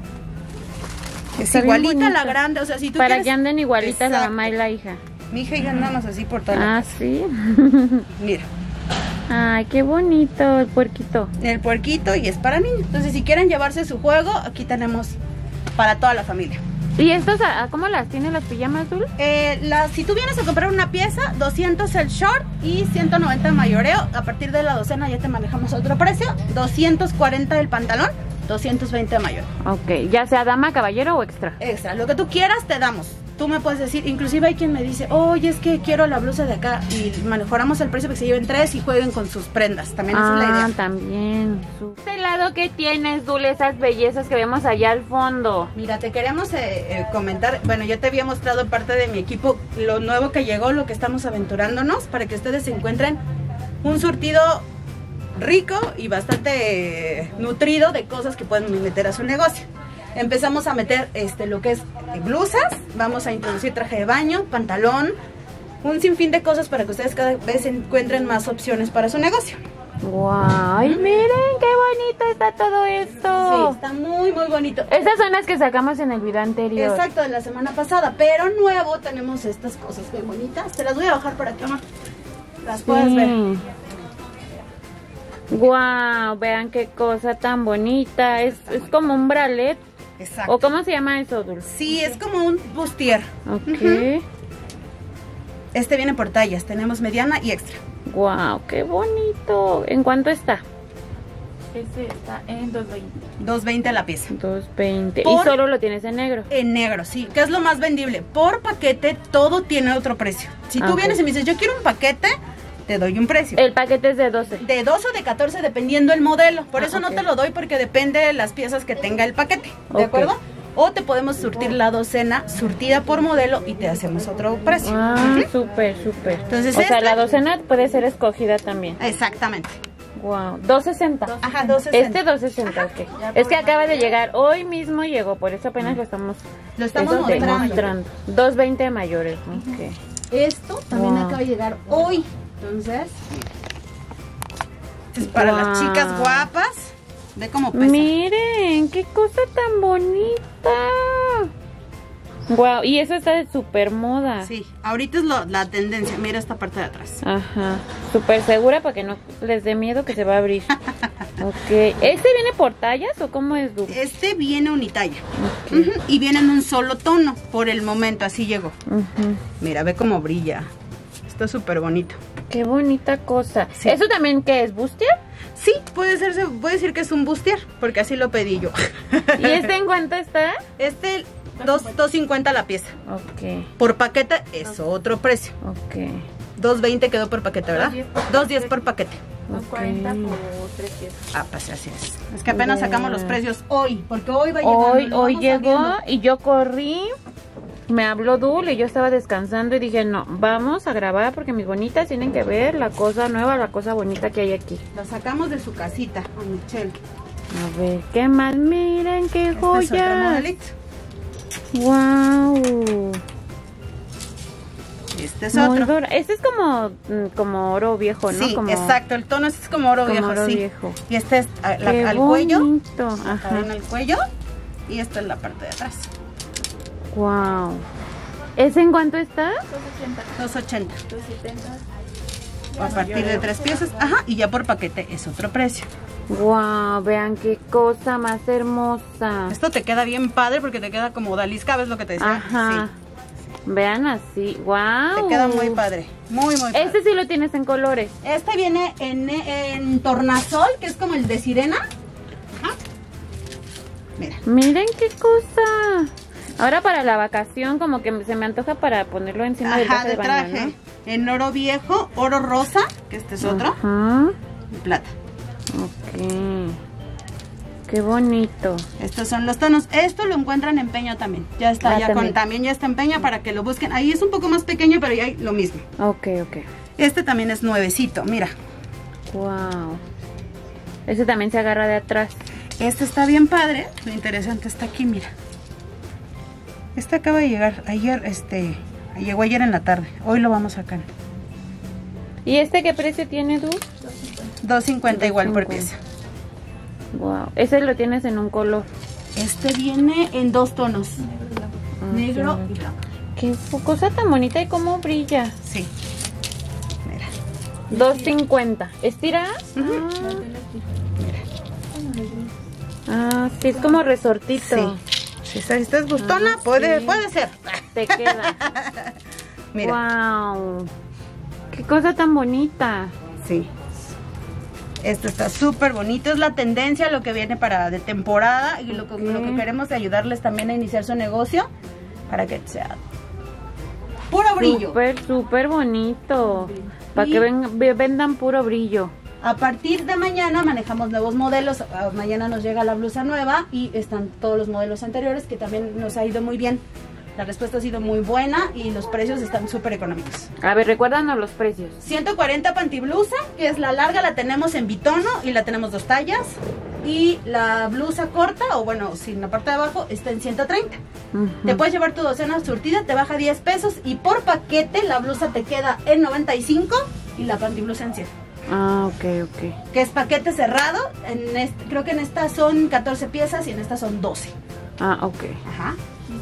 A: Es
B: Está
A: igualita la grande, o sea, si tú
B: para
A: quieres...
B: que anden igualitas.
A: Exacto.
B: la mamá y la hija.
A: Mi hija y yo andamos así por toda la casa.
B: Sí.
A: Mira.
B: Ay, qué bonito el puerquito.
A: El puerquito y es para niños. Entonces, si quieren llevarse su juego, aquí tenemos para toda la familia.
B: ¿Y estos, cómo las tienen las pijamas, Dul?
A: Si tú vienes a comprar una pieza, 200 el short y 190 mayoreo. A partir de la docena ya te manejamos otro precio. 240 el pantalón, 220 mayor.
B: Ok, ya sea dama, caballero o extra.
A: Extra, lo que tú quieras te damos. Tú me puedes decir, inclusive hay quien me dice, oye, es que quiero la blusa de acá, y mejoramos el precio para que se lleven 3 y jueguen con sus prendas. También esa es la idea.
B: También. Este lado que tienes, Dul, esas bellezas que vemos allá al fondo.
A: Mira, te queremos comentar, bueno, yo te había mostrado parte de mi equipo lo nuevo que llegó, lo que estamos aventurándonos, para que ustedes encuentren un surtido rico y bastante nutrido de cosas que pueden meter a su negocio. Empezamos a meter lo que es blusas, vamos a introducir traje de baño, pantalón, un sinfín de cosas para que ustedes cada vez encuentren más opciones para su negocio.
B: ¡Guau! Miren qué bonito está todo esto.
A: Sí, está muy muy bonito.
B: Estas son las que sacamos en el video anterior.
A: Exacto, de la semana pasada, pero nuevo tenemos estas cosas muy bonitas. Te las voy a bajar por aquí, amor. Las puedes ver.
B: ¡Guau! Vean qué cosa tan bonita. Es como un bralet.
A: Exacto.
B: ¿O cómo se llama eso, Dulce?
A: Sí, es como un bustier.
B: Ok.
A: Este viene por tallas, tenemos mediana y extra.
B: ¡Guau! ¡Qué bonito! ¿En cuánto está? Este está en 220.
A: 220 la pieza.
B: 220. ¿Y solo lo tienes en negro? En
A: negro, sí. Que es lo más vendible. Por paquete todo tiene otro precio. Si tú vienes y me dices, yo quiero un paquete, te doy un precio.
B: El paquete es de 12.
A: De 12 o de 14 dependiendo el modelo. Por eso no te lo doy porque depende de las piezas que tenga el paquete. ¿De acuerdo? O te podemos surtir la docena surtida por modelo y te hacemos otro precio.
B: Súper, súper.
A: Entonces,
B: o sea, la docena puede ser escogida también.
A: Exactamente.
B: Wow, 260.
A: Ajá, 260.
B: Este 260, ok. Es que acaba de llegar, hoy mismo llegó, por eso apenas lo estamos mostrando. 220 mayores, ok.
A: Esto también acaba de llegar hoy. Entonces, este es para las chicas guapas. Ve cómo pesa.
B: Miren, qué cosa tan bonita. Wow, y eso está de súper moda.
A: Sí, ahorita es la tendencia. Mira esta parte de atrás.
B: Ajá, súper segura para que no les dé miedo que se va a abrir. Ok, ¿este viene por tallas o cómo es, Dul?
A: Este viene unitalla. Y viene en un solo tono. Por el momento, así llegó. Mira, ve cómo brilla. Está súper bonito.
B: Qué bonita cosa. Sí. ¿Eso también qué es? ¿Bustier?
A: Sí, puede decir que es un bustier, porque así lo pedí yo.
B: ¿Y este en cuánto está?
A: Este, 250 la pieza.
B: Ok.
A: Por paquete es otro precio.
B: Ok.
A: 220 quedó por paquete, ¿verdad? 210 por paquete.
B: 240 por 3 piezas.
A: Pues así es. Es que apenas sacamos los precios hoy, porque hoy va llegando.
B: Hoy llegó y yo corrí. Me habló Dul y yo estaba descansando y dije, no, vamos a grabar porque mis bonitas tienen que ver la cosa nueva, la cosa bonita que hay aquí.
A: La sacamos de su casita, a Michelle.
B: A ver, ¿qué más? Miren qué joya.
A: Este es otro modelito.
B: Wow.
A: Este es otro.
B: Este es como oro viejo, ¿no?
A: Sí, exacto, el tono es como oro viejo,
B: oro
A: sí.
B: viejo.
A: Y este es al cuello.
B: Ajá.
A: En el cuello. Y esta es la parte de atrás.
B: Wow. ¿Ese en cuánto está?
A: 280. A partir de 3 piezas. Ajá, y ya por paquete es otro precio.
B: Wow, vean qué cosa más hermosa.
A: Esto te queda bien padre porque te queda como odalisca, ¿ves lo que te decía?
B: Ajá. Sí. Vean así, wow.
A: Te queda muy padre, muy padre.
B: Este sí lo tienes en colores.
A: Este viene en tornasol, que es como el de sirena. Ajá. Mira.
B: Miren qué cosa. Ahora para la vacación como que se me antoja para ponerlo encima del traje de baño, ¿no?
A: En oro viejo, oro rosa, que este es otro.
B: Ajá.
A: Y plata.
B: Ok. Qué bonito.
A: Estos son los tonos. Esto lo encuentran en Peña también. Ya está, también ya está en Peña para que lo busquen. Ahí es un poco más pequeño, pero ya hay lo mismo.
B: Ok.
A: Este también es nuevecito, mira.
B: Wow. Ese también se agarra de atrás.
A: Este está bien padre. Lo interesante está aquí, mira. Este acaba de llegar ayer, llegó ayer en la tarde. Hoy lo vamos a sacar.
B: ¿Y este qué precio tiene, Du?
A: 2.50 igual por pieza.
B: Wow, ese lo tienes en un color.
A: Este viene en 2 tonos. Negro y blanco.
B: Qué cosa tan bonita y cómo brilla.
A: Sí. Mira.
B: 2.50. ¿Estiras? Sí, es como resortito.
A: Sí. Si estás gustona, puede ser.
B: Te queda.
A: Mira.
B: Wow. Qué cosa tan bonita.
A: Sí. Esto está súper bonito, es la tendencia, lo que viene de temporada y lo que queremos es ayudarles también a iniciar su negocio para que sea puro brillo.
B: Súper bonito, para que vendan puro brillo.
A: A partir de mañana manejamos nuevos modelos, mañana nos llega la blusa nueva y están todos los modelos anteriores que también nos ha ido muy bien. La respuesta ha sido muy buena y los precios están súper económicos.
B: A ver, recuérdanos los precios.
A: 140 pantiblusa, que es la larga, la tenemos en bitono y la tenemos 2 tallas. Y la blusa corta, o bueno, sin la parte de abajo, está en 130. Te puedes llevar tu docena surtida, te baja 10 pesos y por paquete la blusa te queda en 95 y la pantiblusa en 100.
B: Ok.
A: Que es paquete cerrado, creo que en estas son 14 piezas y en estas son 12.
B: Ok.
A: Ajá.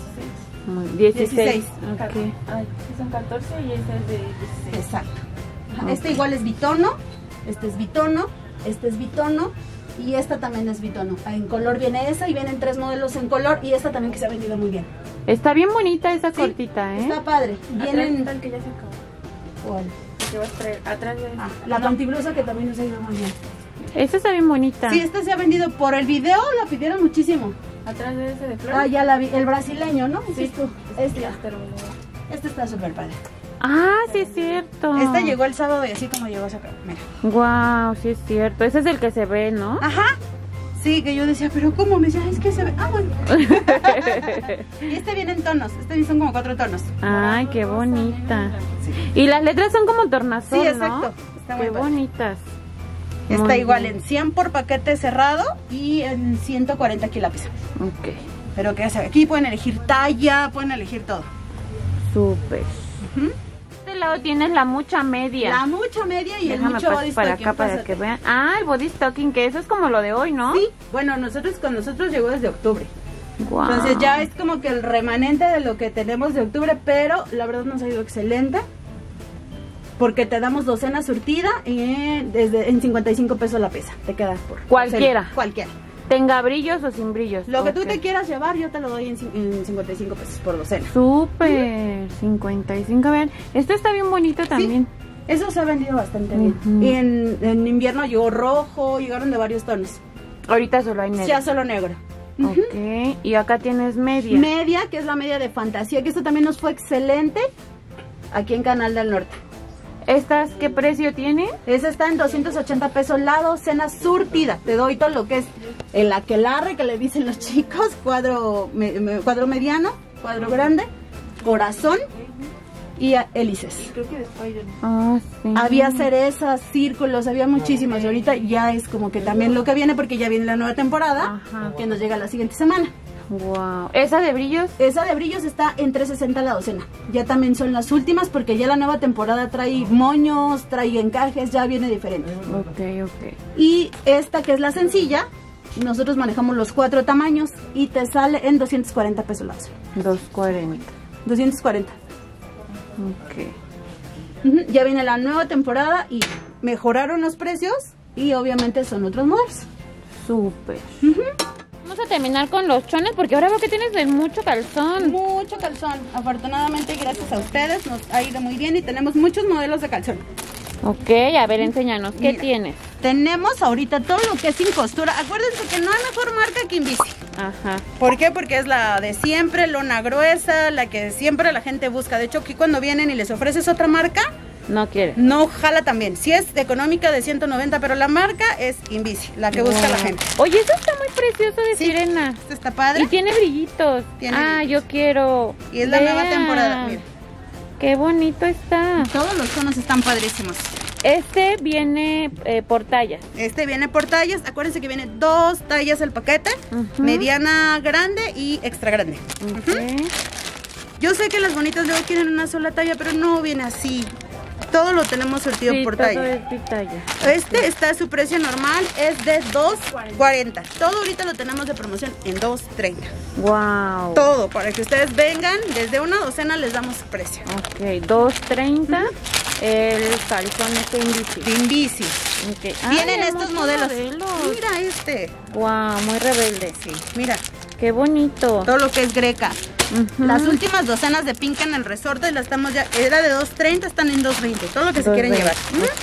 B: 16.
C: Okay. Son 14 y este es de 16.
A: Exacto. Este igual es bitono, este es bitono, este es bitono y esta también es bitono. En color viene esa y vienen 3 modelos en color y esta también que se ha vendido muy bien.
B: Está bien bonita esa cortita, ¿eh?
A: Está padre.
C: Vienen tal que ya se acabó.
A: ¿Cuál?
C: Que vas a traer atrás de
A: la pantiblusa que también nos ha ido muy bien.
B: Esta está bien bonita.
A: Sí, esta se ha vendido por el video, la pidieron muchísimo.
C: Atrás de ese de flores.
A: Ya la vi, el brasileño, ¿no?
C: Sí,
A: tú. Este
C: ya terminó.
A: Este está súper padre.
B: Sí es cierto.
A: Este llegó el sábado y así como llegó a sacar, mira.
B: Wow, sí es cierto. Ese es el que se ve, ¿no?
A: Ajá. Sí, que yo decía, pero ¿cómo? Me decía, es que se ve. Bueno. Y este viene en tonos, son como 4 tonos.
B: Ay, qué bonita. Sí. Y las letras son como tornasol,
A: sí, exacto.
B: ¿no?
A: Está
B: qué bonitas.
A: Está igual en 100 por paquete cerrado y en 140 aquí la pieza.
B: Ok.
A: Pero que se ve, aquí pueden elegir talla, pueden elegir todo.
B: Súper. De este lado tienes la mucha media.
A: La mucha media y el mucho body
B: para
A: stocking.
B: Acá para que vean. El body stocking, que eso es como lo de hoy, ¿no?
A: Sí, bueno, con nosotros llegó desde octubre.
B: Wow.
A: Entonces ya es como que el remanente de lo que tenemos de octubre, pero la verdad nos ha ido excelente. Porque te damos docena surtida en 55 pesos la pieza. Te queda por
B: cualquiera.
A: Cualquiera.
B: Tenga brillos o sin brillos.
A: Lo que tú te quieras llevar, yo te lo doy en 55 pesos por docena.
B: Súper. 55, vean. Este está bien bonito también.
A: Sí, eso se ha vendido bastante bien. Y en invierno llegó rojo, llegaron de varios tonos.
B: Ahorita solo hay negro.
A: Ya solo negro.
B: Ok, y acá tienes media.
A: Media, que es la media de fantasía, que esto también nos fue excelente aquí en Canal del Norte.
B: ¿Estas qué precio tiene?
A: Esa está en 280 pesos la docena surtida. Te doy todo lo que es el aquelarre que le dicen los chicos, cuadro mediano, cuadro grande, corazón y hélices.
C: Creo que de Spider-Man.
B: Sí.
A: Había cerezas, círculos, había muchísimas. Y ahorita ya es como que también lo que viene porque ya viene la nueva temporada que nos llega la siguiente semana.
B: Wow. ¿Esa de brillos?
A: Esa de brillos está en 360 la docena. Ya también son las últimas porque ya la nueva temporada trae moños, trae encajes, ya viene diferente.
B: Ok.
A: Y esta que es la sencilla, Nosotros manejamos los 4 tamaños y te sale en 240 pesos la docena.
D: 240.
A: 240.
D: Ok.
A: Ya viene la nueva temporada y mejoraron los precios y obviamente son otros modelos.
D: Súper.
B: Vamos a terminar con los chones porque ahora veo que tienes de mucho calzón.
A: Mucho calzón. Afortunadamente, gracias a ustedes, nos ha ido muy bien y tenemos muchos modelos de calzón.
B: Ok, a ver, enséñanos. ¿Qué
A: Mira,
B: tienes?
A: Tenemos ahorita todo lo que es sin costura. Acuérdense que no hay mejor marca que Invisi.
B: Ajá.
A: ¿Por qué? Porque es la de siempre, lona gruesa, la que siempre la gente busca. De hecho, aquí cuando vienen y les ofreces otra marca,
B: No quiere.
A: no jala también. Sí es económica de 190, pero la marca es Invisi, la que busca la gente.
B: Oye, esto está muy precioso de
A: Sí.
B: sirena.
A: Este está padre.
B: Y tiene brillitos.
A: Tiene
B: Yo quiero.
A: Y es la nueva
B: Vean.
A: temporada. Mira,
B: Qué bonito está.
A: todos los tonos están padrísimos.
B: Este viene por tallas.
A: Este viene por tallas. Acuérdense que viene 2 tallas el paquete.
B: Ujú.
A: Mediana grande y extra grande.
B: Ok.
A: Yo sé que las bonitas luego quieren una sola talla, pero no viene así. Todo lo tenemos surtido
B: Sí,
A: por
B: todo
A: talla.
B: es de talla.
A: Este está a su precio normal, es de 2.40. Todo ahorita lo tenemos de promoción en 2.30.
B: Wow.
A: Todo, para que ustedes vengan, desde una docena les damos su precio.
B: Ok, 2.30. El calzón este Invisi.
A: De Invisi.
B: Okay.
A: Vienen
B: Ay,
A: estos
B: hermosos
A: modelos.
B: modelos.
A: Mira este.
B: Wow, muy rebelde.
A: Sí, mira,
B: Qué bonito.
A: todo lo que es greca.
B: Ujú.
A: Las últimas docenas de Pink en el resorte la estamos ya, era de 2.30, están en 2.20. Todo lo que se quieren llevar.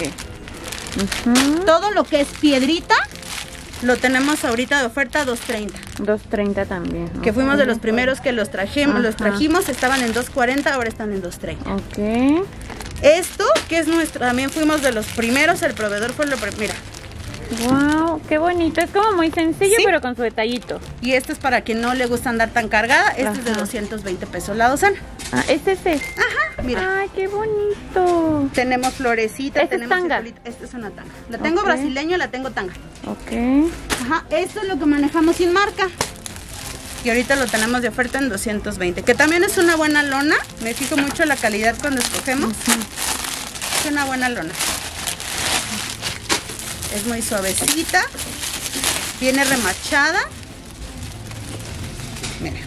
B: Ok. Ujú.
A: Todo lo que es piedrita lo tenemos ahorita de oferta 2.30.
B: 2.30 también.
A: Que fuimos de
B: Ok.
A: los primeros que los trajimos, estaban en 2.40, ahora están en 2.30.
B: Ok.
A: Esto, que es nuestro, también fuimos de los primeros, el proveedor fue lo primero. Mira,
B: Wow, qué bonito. Es como muy sencillo,
A: Sí.
B: pero con su detallito.
A: y este es para quien no le gusta andar tan cargada, este es de
B: Ajá.
A: 220 pesos la docena.
B: Es ese.
A: Ajá, mira.
B: Ay, qué bonito.
A: Tenemos florecitas,
B: ¿Este es
A: tenemos
B: tanga?
A: circulito. Esta es una tanga. La tengo
B: Ok.
A: brasileño, la tengo tanga.
B: Ok.
A: Ajá, esto es lo que manejamos sin marca. Y ahorita lo tenemos de oferta en 220, que también es una buena lona. Me fijo mucho en la calidad cuando escogemos. Es una buena lona. Es muy suavecita. Viene remachada. Mira.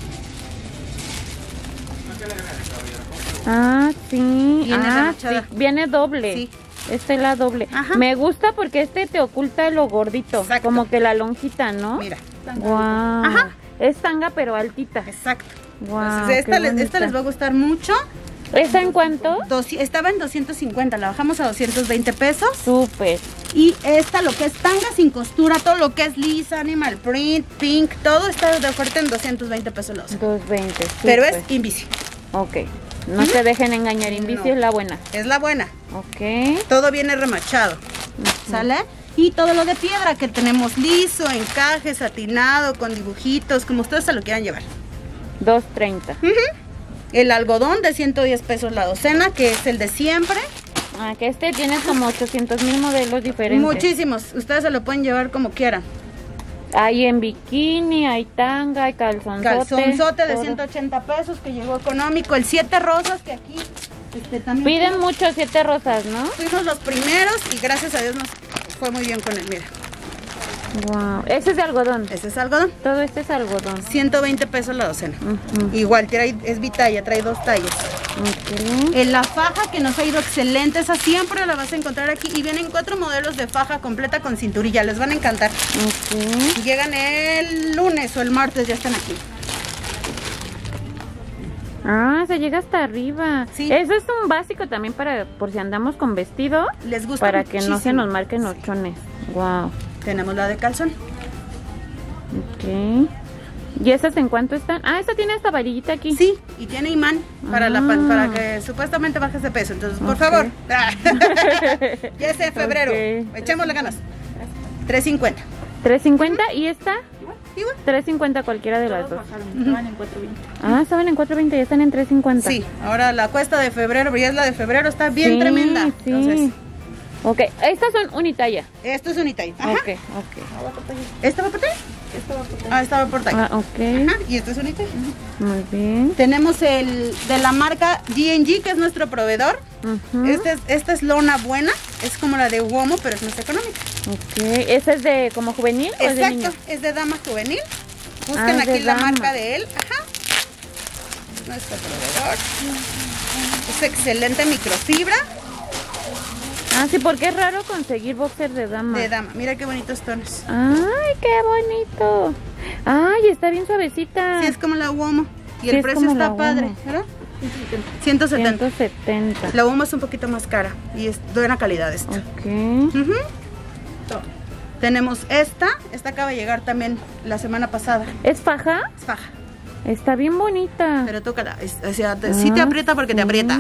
B: Sí.
A: Viene remachada.
B: Sí. Viene doble.
A: Sí.
B: Esta es la doble.
A: Ajá.
B: Me gusta porque este te oculta lo gordito.
A: Exacto.
B: Como que la lonjita, ¿no?
A: Mira.
B: Wow.
A: Ajá.
B: Es tanga, pero altita.
A: Exacto.
B: Wow.
A: Entonces, esta les va a gustar mucho.
B: ¿Esta en cuánto?
A: Estaba en 250, la bajamos a 220 pesos.
B: Súper.
A: Y esta, lo que es tanga sin costura, todo lo que es lisa, animal print, pink, todo está de oferta en 220 pesos la docena.
B: 2.20.
A: Pero es
B: súper.
A: Invisi.
B: Ok. No se dejen engañar. Invisi
A: No.
B: es la buena.
A: Es la buena.
B: Ok.
A: Todo viene remachado. ¿Sale? Y todo lo de piedra que tenemos liso, encaje, satinado, con dibujitos, como ustedes se lo quieran llevar.
B: 2.30.
A: El algodón de 110 pesos la docena, que es el de siempre.
B: Que este tiene como 800,000 modelos diferentes.
A: Muchísimos. Ustedes se lo pueden llevar como quieran.
B: Hay en bikini, hay tanga, hay calzonzote.
A: Calzonzote de
B: todo.
A: 180 pesos que llegó económico. El 7 rosas que aquí también
B: Piden mucho 7 rosas, ¿no?
A: fuimos los primeros y gracias a Dios nos fue muy bien con él. Mira,
B: Wow. Ese es de algodón.
A: ese es algodón.
B: Todo este es algodón.
A: 120 pesos la docena.
B: Ujú.
A: Igual, es bitalla, trae 2 tallas.
B: Ok.
A: En la faja que nos ha ido excelente, esa siempre la vas a encontrar aquí. Y vienen 4 modelos de faja completa con cinturilla, les van a encantar.
B: Ok.
A: Llegan el lunes o el martes, ya están aquí.
B: Se llega hasta arriba.
A: Sí.
B: Eso es un básico también para por si andamos con vestido.
A: Les gusta
B: Para que no se
A: muchísimo.
B: nos marquen los chones. Wow.
A: Tenemos la de calzón.
B: Ok. ¿Y estas en cuánto están? Esta tiene esta varillita aquí.
A: Sí, y tiene imán para para que supuestamente bajes de peso. Entonces, por favor. Ya es de febrero.
B: Ok.
A: Echémosle ganas. 3.50.
B: 3.50 y esta
A: Igual.
B: 3.50 cualquiera de las dos.
C: Estaban en 4.20.
B: Estaban en 4.20 y están en 3.50.
A: Sí, ahora la cuesta de febrero, ya es la de febrero, está bien
B: Sí,
A: tremenda.
B: Sí.
A: Entonces,
B: Ok, estas son unitalla.
A: esto es unitalla. Ajá.
B: Ok.
A: ¿Esta va por talla? Esta va por talla.
B: Ok.
A: Ajá, y esto es unitalla.
B: Muy bien.
A: Tenemos el de la marca G&G, que es nuestro proveedor. Esta es lona buena, es como la de Uomo, pero es más económica.
D: Ok, ¿esa es de como juvenil o es de niño?
A: Exacto, es de dama juvenil. Busquen aquí la marca de él. Ajá. Nuestro proveedor. Es excelente microfibra.
D: Ah, sí, porque es raro conseguir boxer de dama.
A: De dama, mira qué bonitos tonos.
D: Ay, qué bonito. Ay, está bien suavecita.
A: Sí, es como la Uomo. Y
D: Sí,
A: el
D: es
A: precio
D: como
A: está
D: la
A: padre,
D: Uomo.
A: ¿verdad? 170.
D: 170.
A: La Uomo es un poquito más cara y es de buena calidad esta.
D: Ok.
A: Ujú. Tenemos esta acaba de llegar también la semana pasada.
D: ¿Es faja?
A: Es faja,
D: Está bien bonita.
A: pero tócala, sí te aprieta porque te aprieta.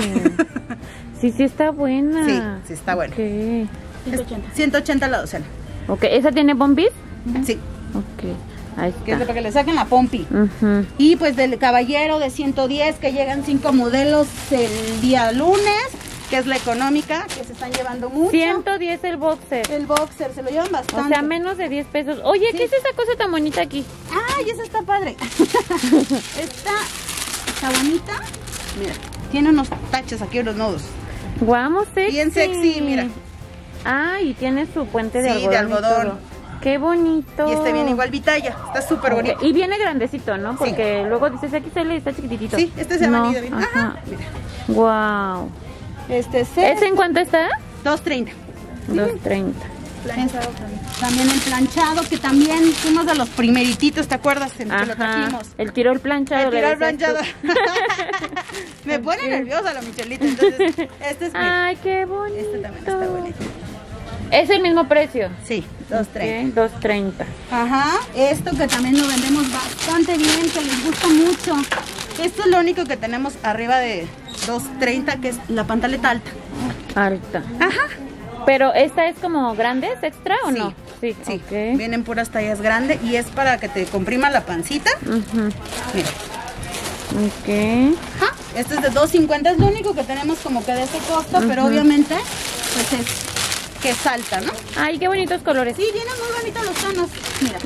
D: Sí, sí está buena.
A: Sí, sí está bueno.
D: Ok.
A: Es 180 la docena.
D: Ok, ¿esa tiene bombis?
A: Sí,
D: Ok, ahí
A: que es
D: está.
A: para que le saquen la pompi.
D: Ujú.
A: Y pues del caballero de 110 que llegan 5 modelos el día lunes, que es la económica, que se están llevando mucho.
D: 110 el boxer.
A: El boxer, se lo llevan bastante.
D: O sea, menos de 10 pesos. Oye,
A: Sí.
D: ¿qué es esa cosa tan bonita aquí?
A: ¡Ay, esa está padre! Esta está bonita. Mira, tiene unos taches aquí, unos nodos.
D: Guau, sexy.
A: Bien sexy, mira.
D: Ah, y tiene su puente de
A: Sí,
D: algodón.
A: de
D: y
A: algodón.
D: todo. Qué bonito.
A: Y este viene igual Vitalla, está súper
D: Ok,
A: bonito.
D: y viene grandecito, ¿no? Porque luego dices XL y está chiquititito.
A: Sí, este se ha venido bien.
D: Ajá.
A: Ajá, mira.
D: Wow.
A: Este es
D: ¿Ese en cuánto está?
A: 230.
D: 230.
A: Planchado también el planchado, que también fuimos de los primerititos, ¿te acuerdas? En que lo
D: Ajá.
A: trajimos.
D: El tiro el planchado.
A: El tirar
D: le decías
A: planchado.
D: tú.
A: Me pone nerviosa la Michelita, entonces este es mi...
D: Ay, qué bonito.
A: Este también está bonito.
D: ¿Es el mismo precio?
A: Sí, 230.
D: Ok, 230.
A: Ajá, esto que también lo vendemos bastante bien, que les gusta mucho. Esto es lo único que tenemos arriba de 230, que es la pantaleta alta.
D: Alta.
A: Ajá.
D: Pero esta es como grande, ¿es extra o
A: Sí,
D: no? Sí,
A: sí.
D: ok.
A: Vienen puras tallas grandes y es para que te comprima la pancita.
D: Ujú.
A: Mira.
D: Ok.
A: Ajá. Este es de 250, es lo único que tenemos como que de ese costo, pero obviamente pues es que es alta, ¿no?
D: Ay, qué bonitos colores.
A: Sí, vienen muy bonitos los tonos. Mira.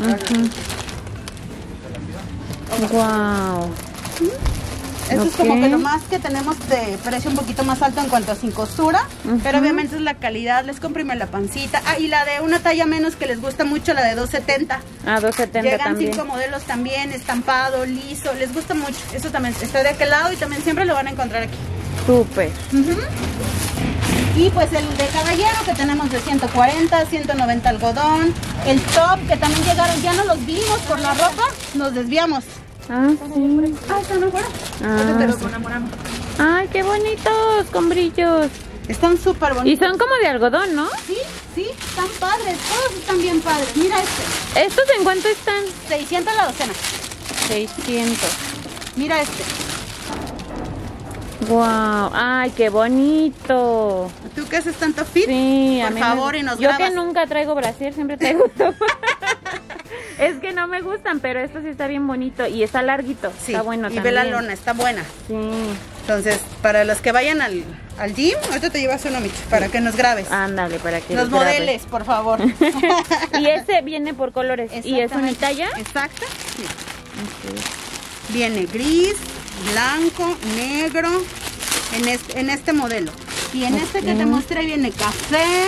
D: Wow.
A: Esto es
D: Ok.
A: como que lo más que tenemos de precio un poquito más alto en cuanto a sin costura, pero obviamente es la calidad, les comprime la pancita. Ah, y la de una talla menos que les gusta mucho, la de 270.
D: Ah, 270
A: Llegan
D: también.
A: 5 modelos también, estampado, liso, les gusta mucho. Eso también está de aquel lado y también siempre lo van a encontrar aquí.
D: Súper.
A: Y pues el de caballero que tenemos de 140, 190 algodón. El top que también llegaron, ya no los vimos por la ropa, nos desviamos.
D: Ah, sí.
A: Ah, están afuera.
D: Ah,
A: Pero
D: sí.
A: con amorama.
D: Ay, qué bonitos, con brillos.
A: Están súper
D: Y
A: bonitos.
D: son como de algodón, ¿no?
A: Sí, sí, están padres, todos están bien padres. Mira este,
D: ¿Estos en cuánto están?
A: 600 la docena.
D: 600.
A: Mira este.
D: Wow. Ay, qué bonito.
A: ¿Tú qué haces tanto fit?
D: Sí, a
A: Por
D: mí
A: favor,
D: me...
A: y nos
D: Yo
A: grabas.
D: que nunca traigo brasier, siempre traigo top. Es que no me gustan, pero esto sí está bien bonito y está larguito.
A: Sí,
D: Está bueno
A: y
D: también.
A: ve la lona, está buena.
D: Sí.
A: Entonces, para los que vayan al gym, ahorita te llevas uno, Mich, para que nos grabes.
D: Ándale, para que
A: Los
D: grabes.
A: modeles, por favor.
D: Y ese viene por colores. ¿Y es unitalla?
A: Exacto. Sí. Viene gris, blanco, negro, en este modelo. Y en este que te mostré viene café,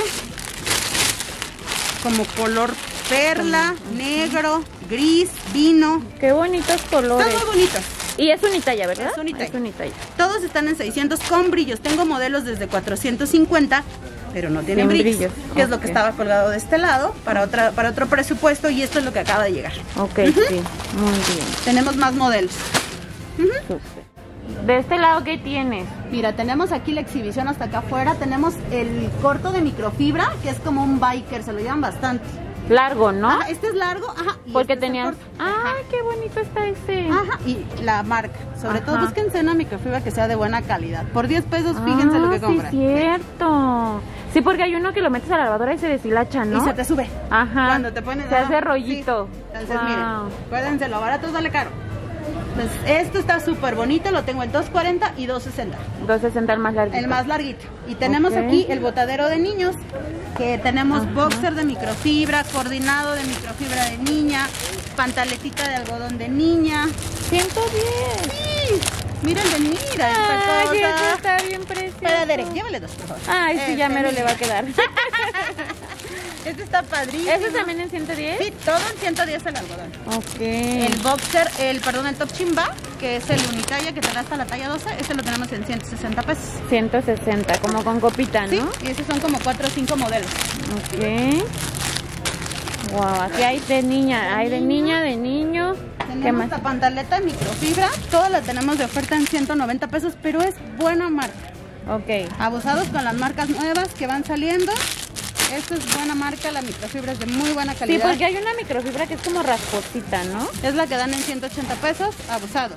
A: como color perla, negro, gris, vino.
D: Qué bonitos colores.
A: Están muy bonitos.
D: Y es unitalla, ¿verdad?
A: Es unitalla.
D: Es unitalla.
A: Todos están en 600 con brillos. Tengo modelos desde 450, pero no tienen
D: Sin
A: brillos.
D: brillos.
A: Que es lo
D: Ok.
A: que estaba colgado de este lado para otro presupuesto y esto es lo que acaba de llegar.
D: Ok, sí. Muy bien.
A: Tenemos más modelos.
D: Súper. De este lado, ¿qué tienes?
A: Mira, tenemos aquí la exhibición hasta acá afuera. Tenemos el corto de microfibra, que es como un biker, se lo llevan bastante.
D: Largo, ¿no?
A: Ajá, este es largo, ajá. Y
D: Porque
A: este es el
D: tenías...
A: corto. Ajá.
D: ¡Ay, qué bonito está ese!
A: Ajá, y la marca. Sobre todo
D: Ajá.
A: búsquense una microfibra que sea de buena calidad. Por 10 pesos, fíjense lo que compran.
D: Sí, cierto. Sí, porque hay uno que lo metes a la lavadora y se deshilacha, ¿no?
A: Y se te sube.
D: Ajá.
A: Cuando te pones...
D: Se hace
A: ajá,
D: rollito.
A: sí. Entonces,
D: Wow.
A: miren, acuérdense, lo barato vale caro. Entonces, esto está súper bonito, lo tengo en 240 y 260.
D: 260 el más larguito.
A: El más larguito. Y tenemos
D: Ok.
A: aquí el botadero de niños, que tenemos boxer de microfibra, coordinado de microfibra de niña, pantaletita de algodón de niña.
D: 110.
A: Sí, Miren, mira esta
D: Ay,
A: cosa.
D: eso está bien precioso.
A: Para Derek, llévale 2, por favor.
D: Ay, sí, ya mero
A: mira.
D: le va a quedar.
A: Este está padrísimo.
D: ¿Eso también en 110?
A: Sí, todo en 110 el algodón.
D: Ok.
A: El boxer, el top chimba, que es el unitalla que te da hasta la talla 12, este lo tenemos en 160 pesos.
D: 160, como con copita, ¿no?
A: Sí, y esos son como 4 o 5 modelos.
D: Ok. Wow, aquí hay de niña, hay de niña, de niño. ¿Qué
A: Tenemos
D: más?
A: esta pantaleta en microfibra, toda la tenemos de oferta en 190 pesos, pero es buena marca.
D: Ok.
A: Abusados con las marcas nuevas que van saliendo. Esto es buena marca, la microfibra es de muy buena
D: Sí,
A: calidad.
D: porque hay una microfibra que es como rasposita, ¿no?
A: Es la que dan en 180 pesos, abusados.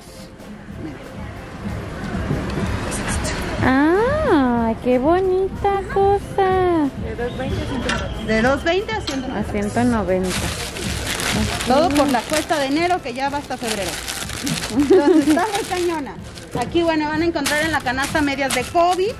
D: Ah, qué bonita cosa.
A: De 220 a 190.
D: A 190.
A: Todo por la cuesta de enero que ya va hasta febrero. Entonces está muy cañona. Aquí, bueno, van a encontrar en la canasta medias de COVID,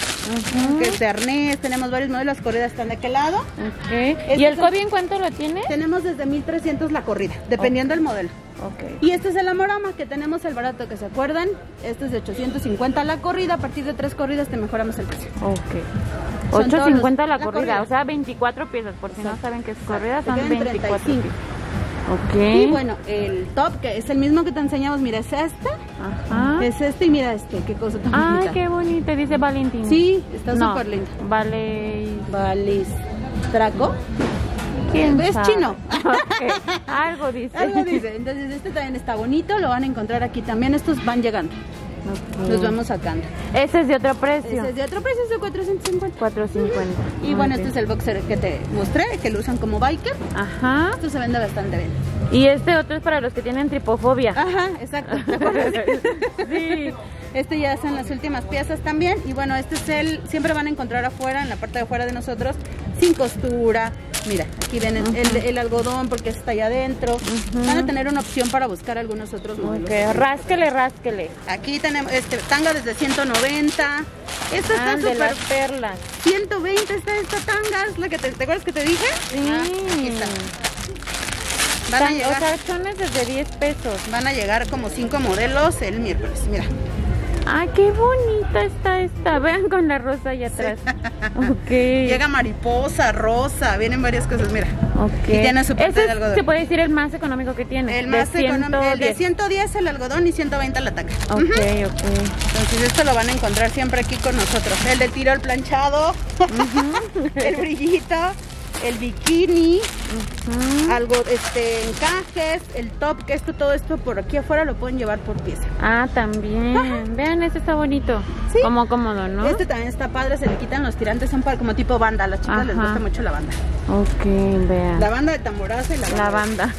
A: que es de arnés, tenemos varios modelos, las corridas están de aquel lado.
D: Ok. ¿Y el Kobe en cuánto lo tiene?
A: Tenemos desde 1300 la corrida, dependiendo del modelo.
D: Ok.
A: Y este es el Amorama, que tenemos el barato, que se acuerdan. Este es de 850 la corrida, a partir de 3 corridas te mejoramos el precio.
D: Ok.
A: Son
D: 850 la
A: todos los-
D: corrida,
A: la corrida.
D: o sea, 24 piezas, por si no
A: Exacto.
D: saben qué es corrida,
A: Te
D: son
A: quedan
D: 24
A: 35.
D: piezas. Ok.
A: Y bueno, el top, que es el mismo que te enseñamos, mira, es este.
D: Ajá.
A: Es este y mira este, qué cosa tan
D: Ay,
A: bonita.
D: qué bonito, dice Valentín.
A: Sí, está
D: No,
A: súper lindo.
D: Vale.
A: Balistraco.
D: ¿Quién
A: Es
D: sabe?
A: chino.
D: Ok, algo dice.
A: Algo dice. Entonces este también está bonito, lo van a encontrar aquí también. Estos van llegando,
D: Ok.
A: los vamos sacando.
D: Ese es de otro precio.
A: Ese es de otro precio, es de 450.
D: 450.
A: Y bueno,
D: Ok.
A: este es el boxer que te mostré, que lo usan como biker.
D: Ajá.
A: Esto se vende bastante bien.
D: Y este otro es para los que tienen tripofobia.
A: Ajá, exacto. ¿te acuerdas?
D: Sí.
A: Este ya son las últimas piezas también. Y bueno, este es el, siempre van a encontrar afuera, en la parte de afuera de nosotros, sin costura. Mira, aquí ven el algodón porque está allá adentro. Van a tener una opción para buscar algunos otros modelos.
D: Ok, rásquele, rásquele.
A: Aquí tenemos tanga desde 190. Esta está
D: De las
A: súper.
D: perlas.
A: 120 está esta tanga. ¿Es la que te acuerdas que te dije?
D: Sí.
A: Ah, aquí está. Van a
D: O
A: llegar.
D: sea, chones desde 10 pesos.
A: Van a llegar como 5 modelos el miércoles. Mira.
D: Ay, qué bonita está esta. Vean con la rosa allá atrás. Ok.
A: Llega mariposa, rosa, vienen varias cosas, mira.
D: Ok.
A: Y tiene su parte
D: Ese
A: de
D: es,
A: algodón.
D: se puede decir el más económico que tiene.
A: El más económico, el de
D: 110.
A: 110 el algodón y 120 la tanga.
D: Ok, ok.
A: Entonces esto lo van a encontrar siempre aquí con nosotros. El del tiro al planchado, el brillito, el bikini, algo, encajes, el top, que todo esto por aquí afuera lo pueden llevar por pieza.
D: Ah, también. Vean, este está bonito.
A: Sí.
D: Como cómodo, ¿no?
A: Este también está padre, se le quitan los tirantes, son para, como tipo banda. A las chicas les
D: Ajá.
A: gusta mucho la banda.
D: Ok, vean.
A: La banda de tamborazo y la banda.
D: La banda.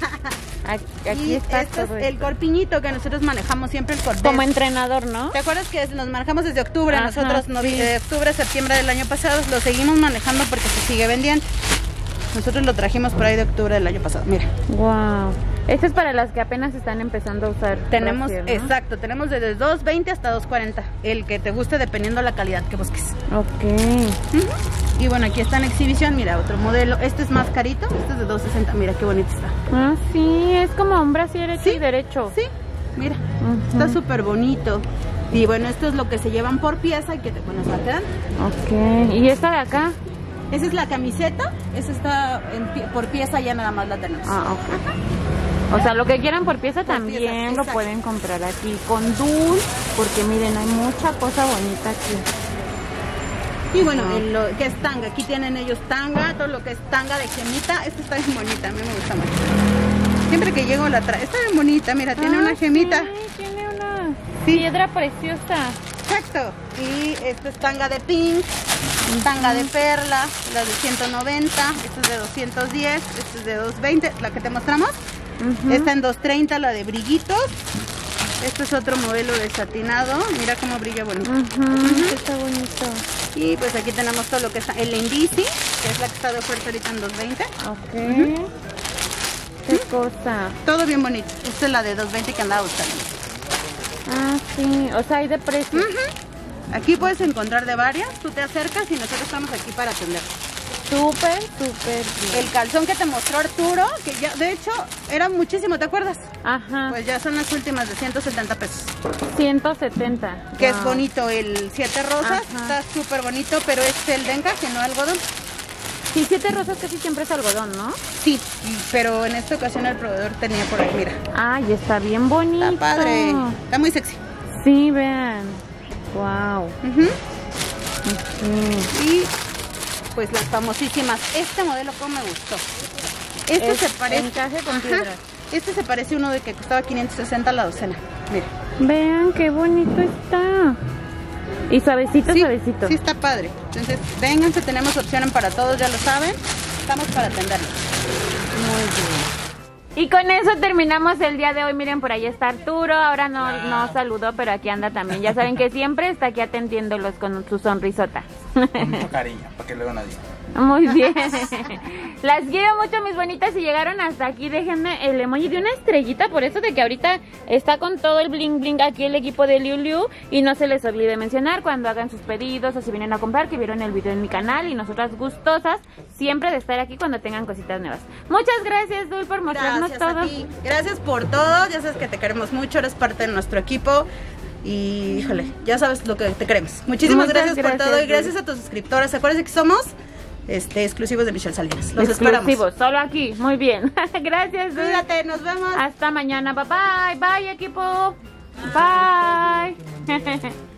D: Aquí
A: Y
D: está
A: este
D: todo
A: es el
D: esto.
A: corpiñito que nosotros manejamos siempre, el cortés.
D: Como entrenador, ¿no?
A: ¿Te acuerdas que nos manejamos desde octubre?
D: Ajá,
A: Nosotros,
D: sí.
A: octubre, septiembre del año pasado, lo seguimos manejando porque se sigue vendiendo. Nosotros lo trajimos por ahí de octubre del año pasado. Mira,
D: Wow. Este es para las que apenas están empezando a usar.
A: tenemos,
D: brasier, ¿no?
A: exacto, tenemos desde 220 hasta 240. El que te guste dependiendo la calidad que busques.
D: Ok.
A: Y bueno, aquí está en exhibición, mira, otro modelo. Este es más carito, este es de 260. Mira qué bonito está.
D: Ah, sí, es como un brasier hecho
A: Sí,
D: y derecho.
A: Sí, mira,
D: Ujú.
A: está súper bonito. Y bueno, esto es lo que se llevan por pieza y que te pones la quedan.
D: Ok. ¿Y esta de acá?
A: Esa es la camiseta, esa está por pieza, ya nada más la tenemos.
D: Ah, ok. O sea, lo que quieran por pieza también
A: pieza,
D: lo
A: exacto.
D: pueden comprar aquí con dul, porque miren, hay mucha cosa bonita aquí.
A: Y bueno, que es tanga, aquí tienen ellos tanga, todo lo que es tanga de gemita, esta está bien bonita, a mí me gusta mucho. Siempre que llego la trae, está bien bonita, mira, tiene una gemita.
D: Sí, tiene una
A: Sí.
D: piedra preciosa.
A: Exacto. Y esta es tanga de pink, tanga de perla, la de 190, esta es de 210, esta es de 220, la que te mostramos.
D: Ujú.
A: Está en 230, la de brillitos. Este es otro modelo de satinado, mira cómo brilla bonito.
D: Ujú, está bonito.
A: Y pues aquí tenemos todo lo que está, el Indisi, que es la que está de oferta ahorita en 220.
D: Ok. Qué cosa.
A: Todo bien bonito. Esta es la de 220 que andaba buscando.
D: Ah, sí. O sea, hay de precio.
A: Aquí puedes encontrar de varias, tú te acercas y nosotros estamos aquí para atender.
D: súper bien.
A: El calzón que te mostró Arturo, que ya, de hecho, era muchísimo, ¿te acuerdas?
D: Ajá.
A: Pues ya son las últimas de 170 pesos.
D: 170.
A: Que
D: Wow.
A: es bonito el 7 rosas,
D: Ajá.
A: está súper bonito, pero es el de encaje, no algodón.
D: Sí, 7 rosas casi siempre es algodón, ¿no?
A: Sí, pero en esta ocasión el proveedor tenía por ahí, mira.
D: Ay, está bien bonito.
A: Está padre, está muy sexy.
D: Sí, vean. Wow.
A: Ujú. Y pues las famosísimas, este modelo como me gustó. Este
D: Es
A: se parece,
D: encaje con
A: ajá,
D: piedra.
A: este se parece a uno de que costaba 560 la docena. Mira.
D: Vean qué bonito está. Y suavecito,
A: Sí,
D: suavecito.
A: sí está padre. Entonces, vénganse, tenemos opción en para todos, ya lo saben. Estamos para atenderlos.
D: Muy bien. Y con eso terminamos el día de hoy. Miren, por ahí está Arturo. Ahora no saludó, pero aquí anda también. Ya saben que siempre está aquí atendiéndolos con su sonrisota.
E: Con mucho cariño, para que luego nadie.
D: Muy bien. Las quiero mucho, mis bonitas. Si llegaron hasta aquí, déjenme el emoji de una estrellita. Por eso de que ahorita está con todo el bling bling aquí el equipo de Liu Liu. Y no se les olvide mencionar cuando hagan sus pedidos o si vienen a comprar, que vieron el video en mi canal. Y nosotras gustosas siempre de estar aquí cuando tengan cositas nuevas. Muchas gracias, Dul, por mostrarnos
A: Gracias
D: todo.
A: a ti. Gracias por todo. Ya sabes que te queremos mucho, eres parte de nuestro equipo. Y híjole, ya sabes lo que te queremos. Muchísimas
D: Muchas
A: gracias por
D: gracias,
A: todo y
D: Dul.
A: gracias a tus suscriptores. Acuérdense que somos exclusivos de Michelle Salinas. Los esperamos.
D: Exclusivos, solo aquí. Muy bien. Gracias, Dul.
A: Cuídate, nos vemos.
D: Hasta mañana. Bye bye. Bye, equipo. Bye.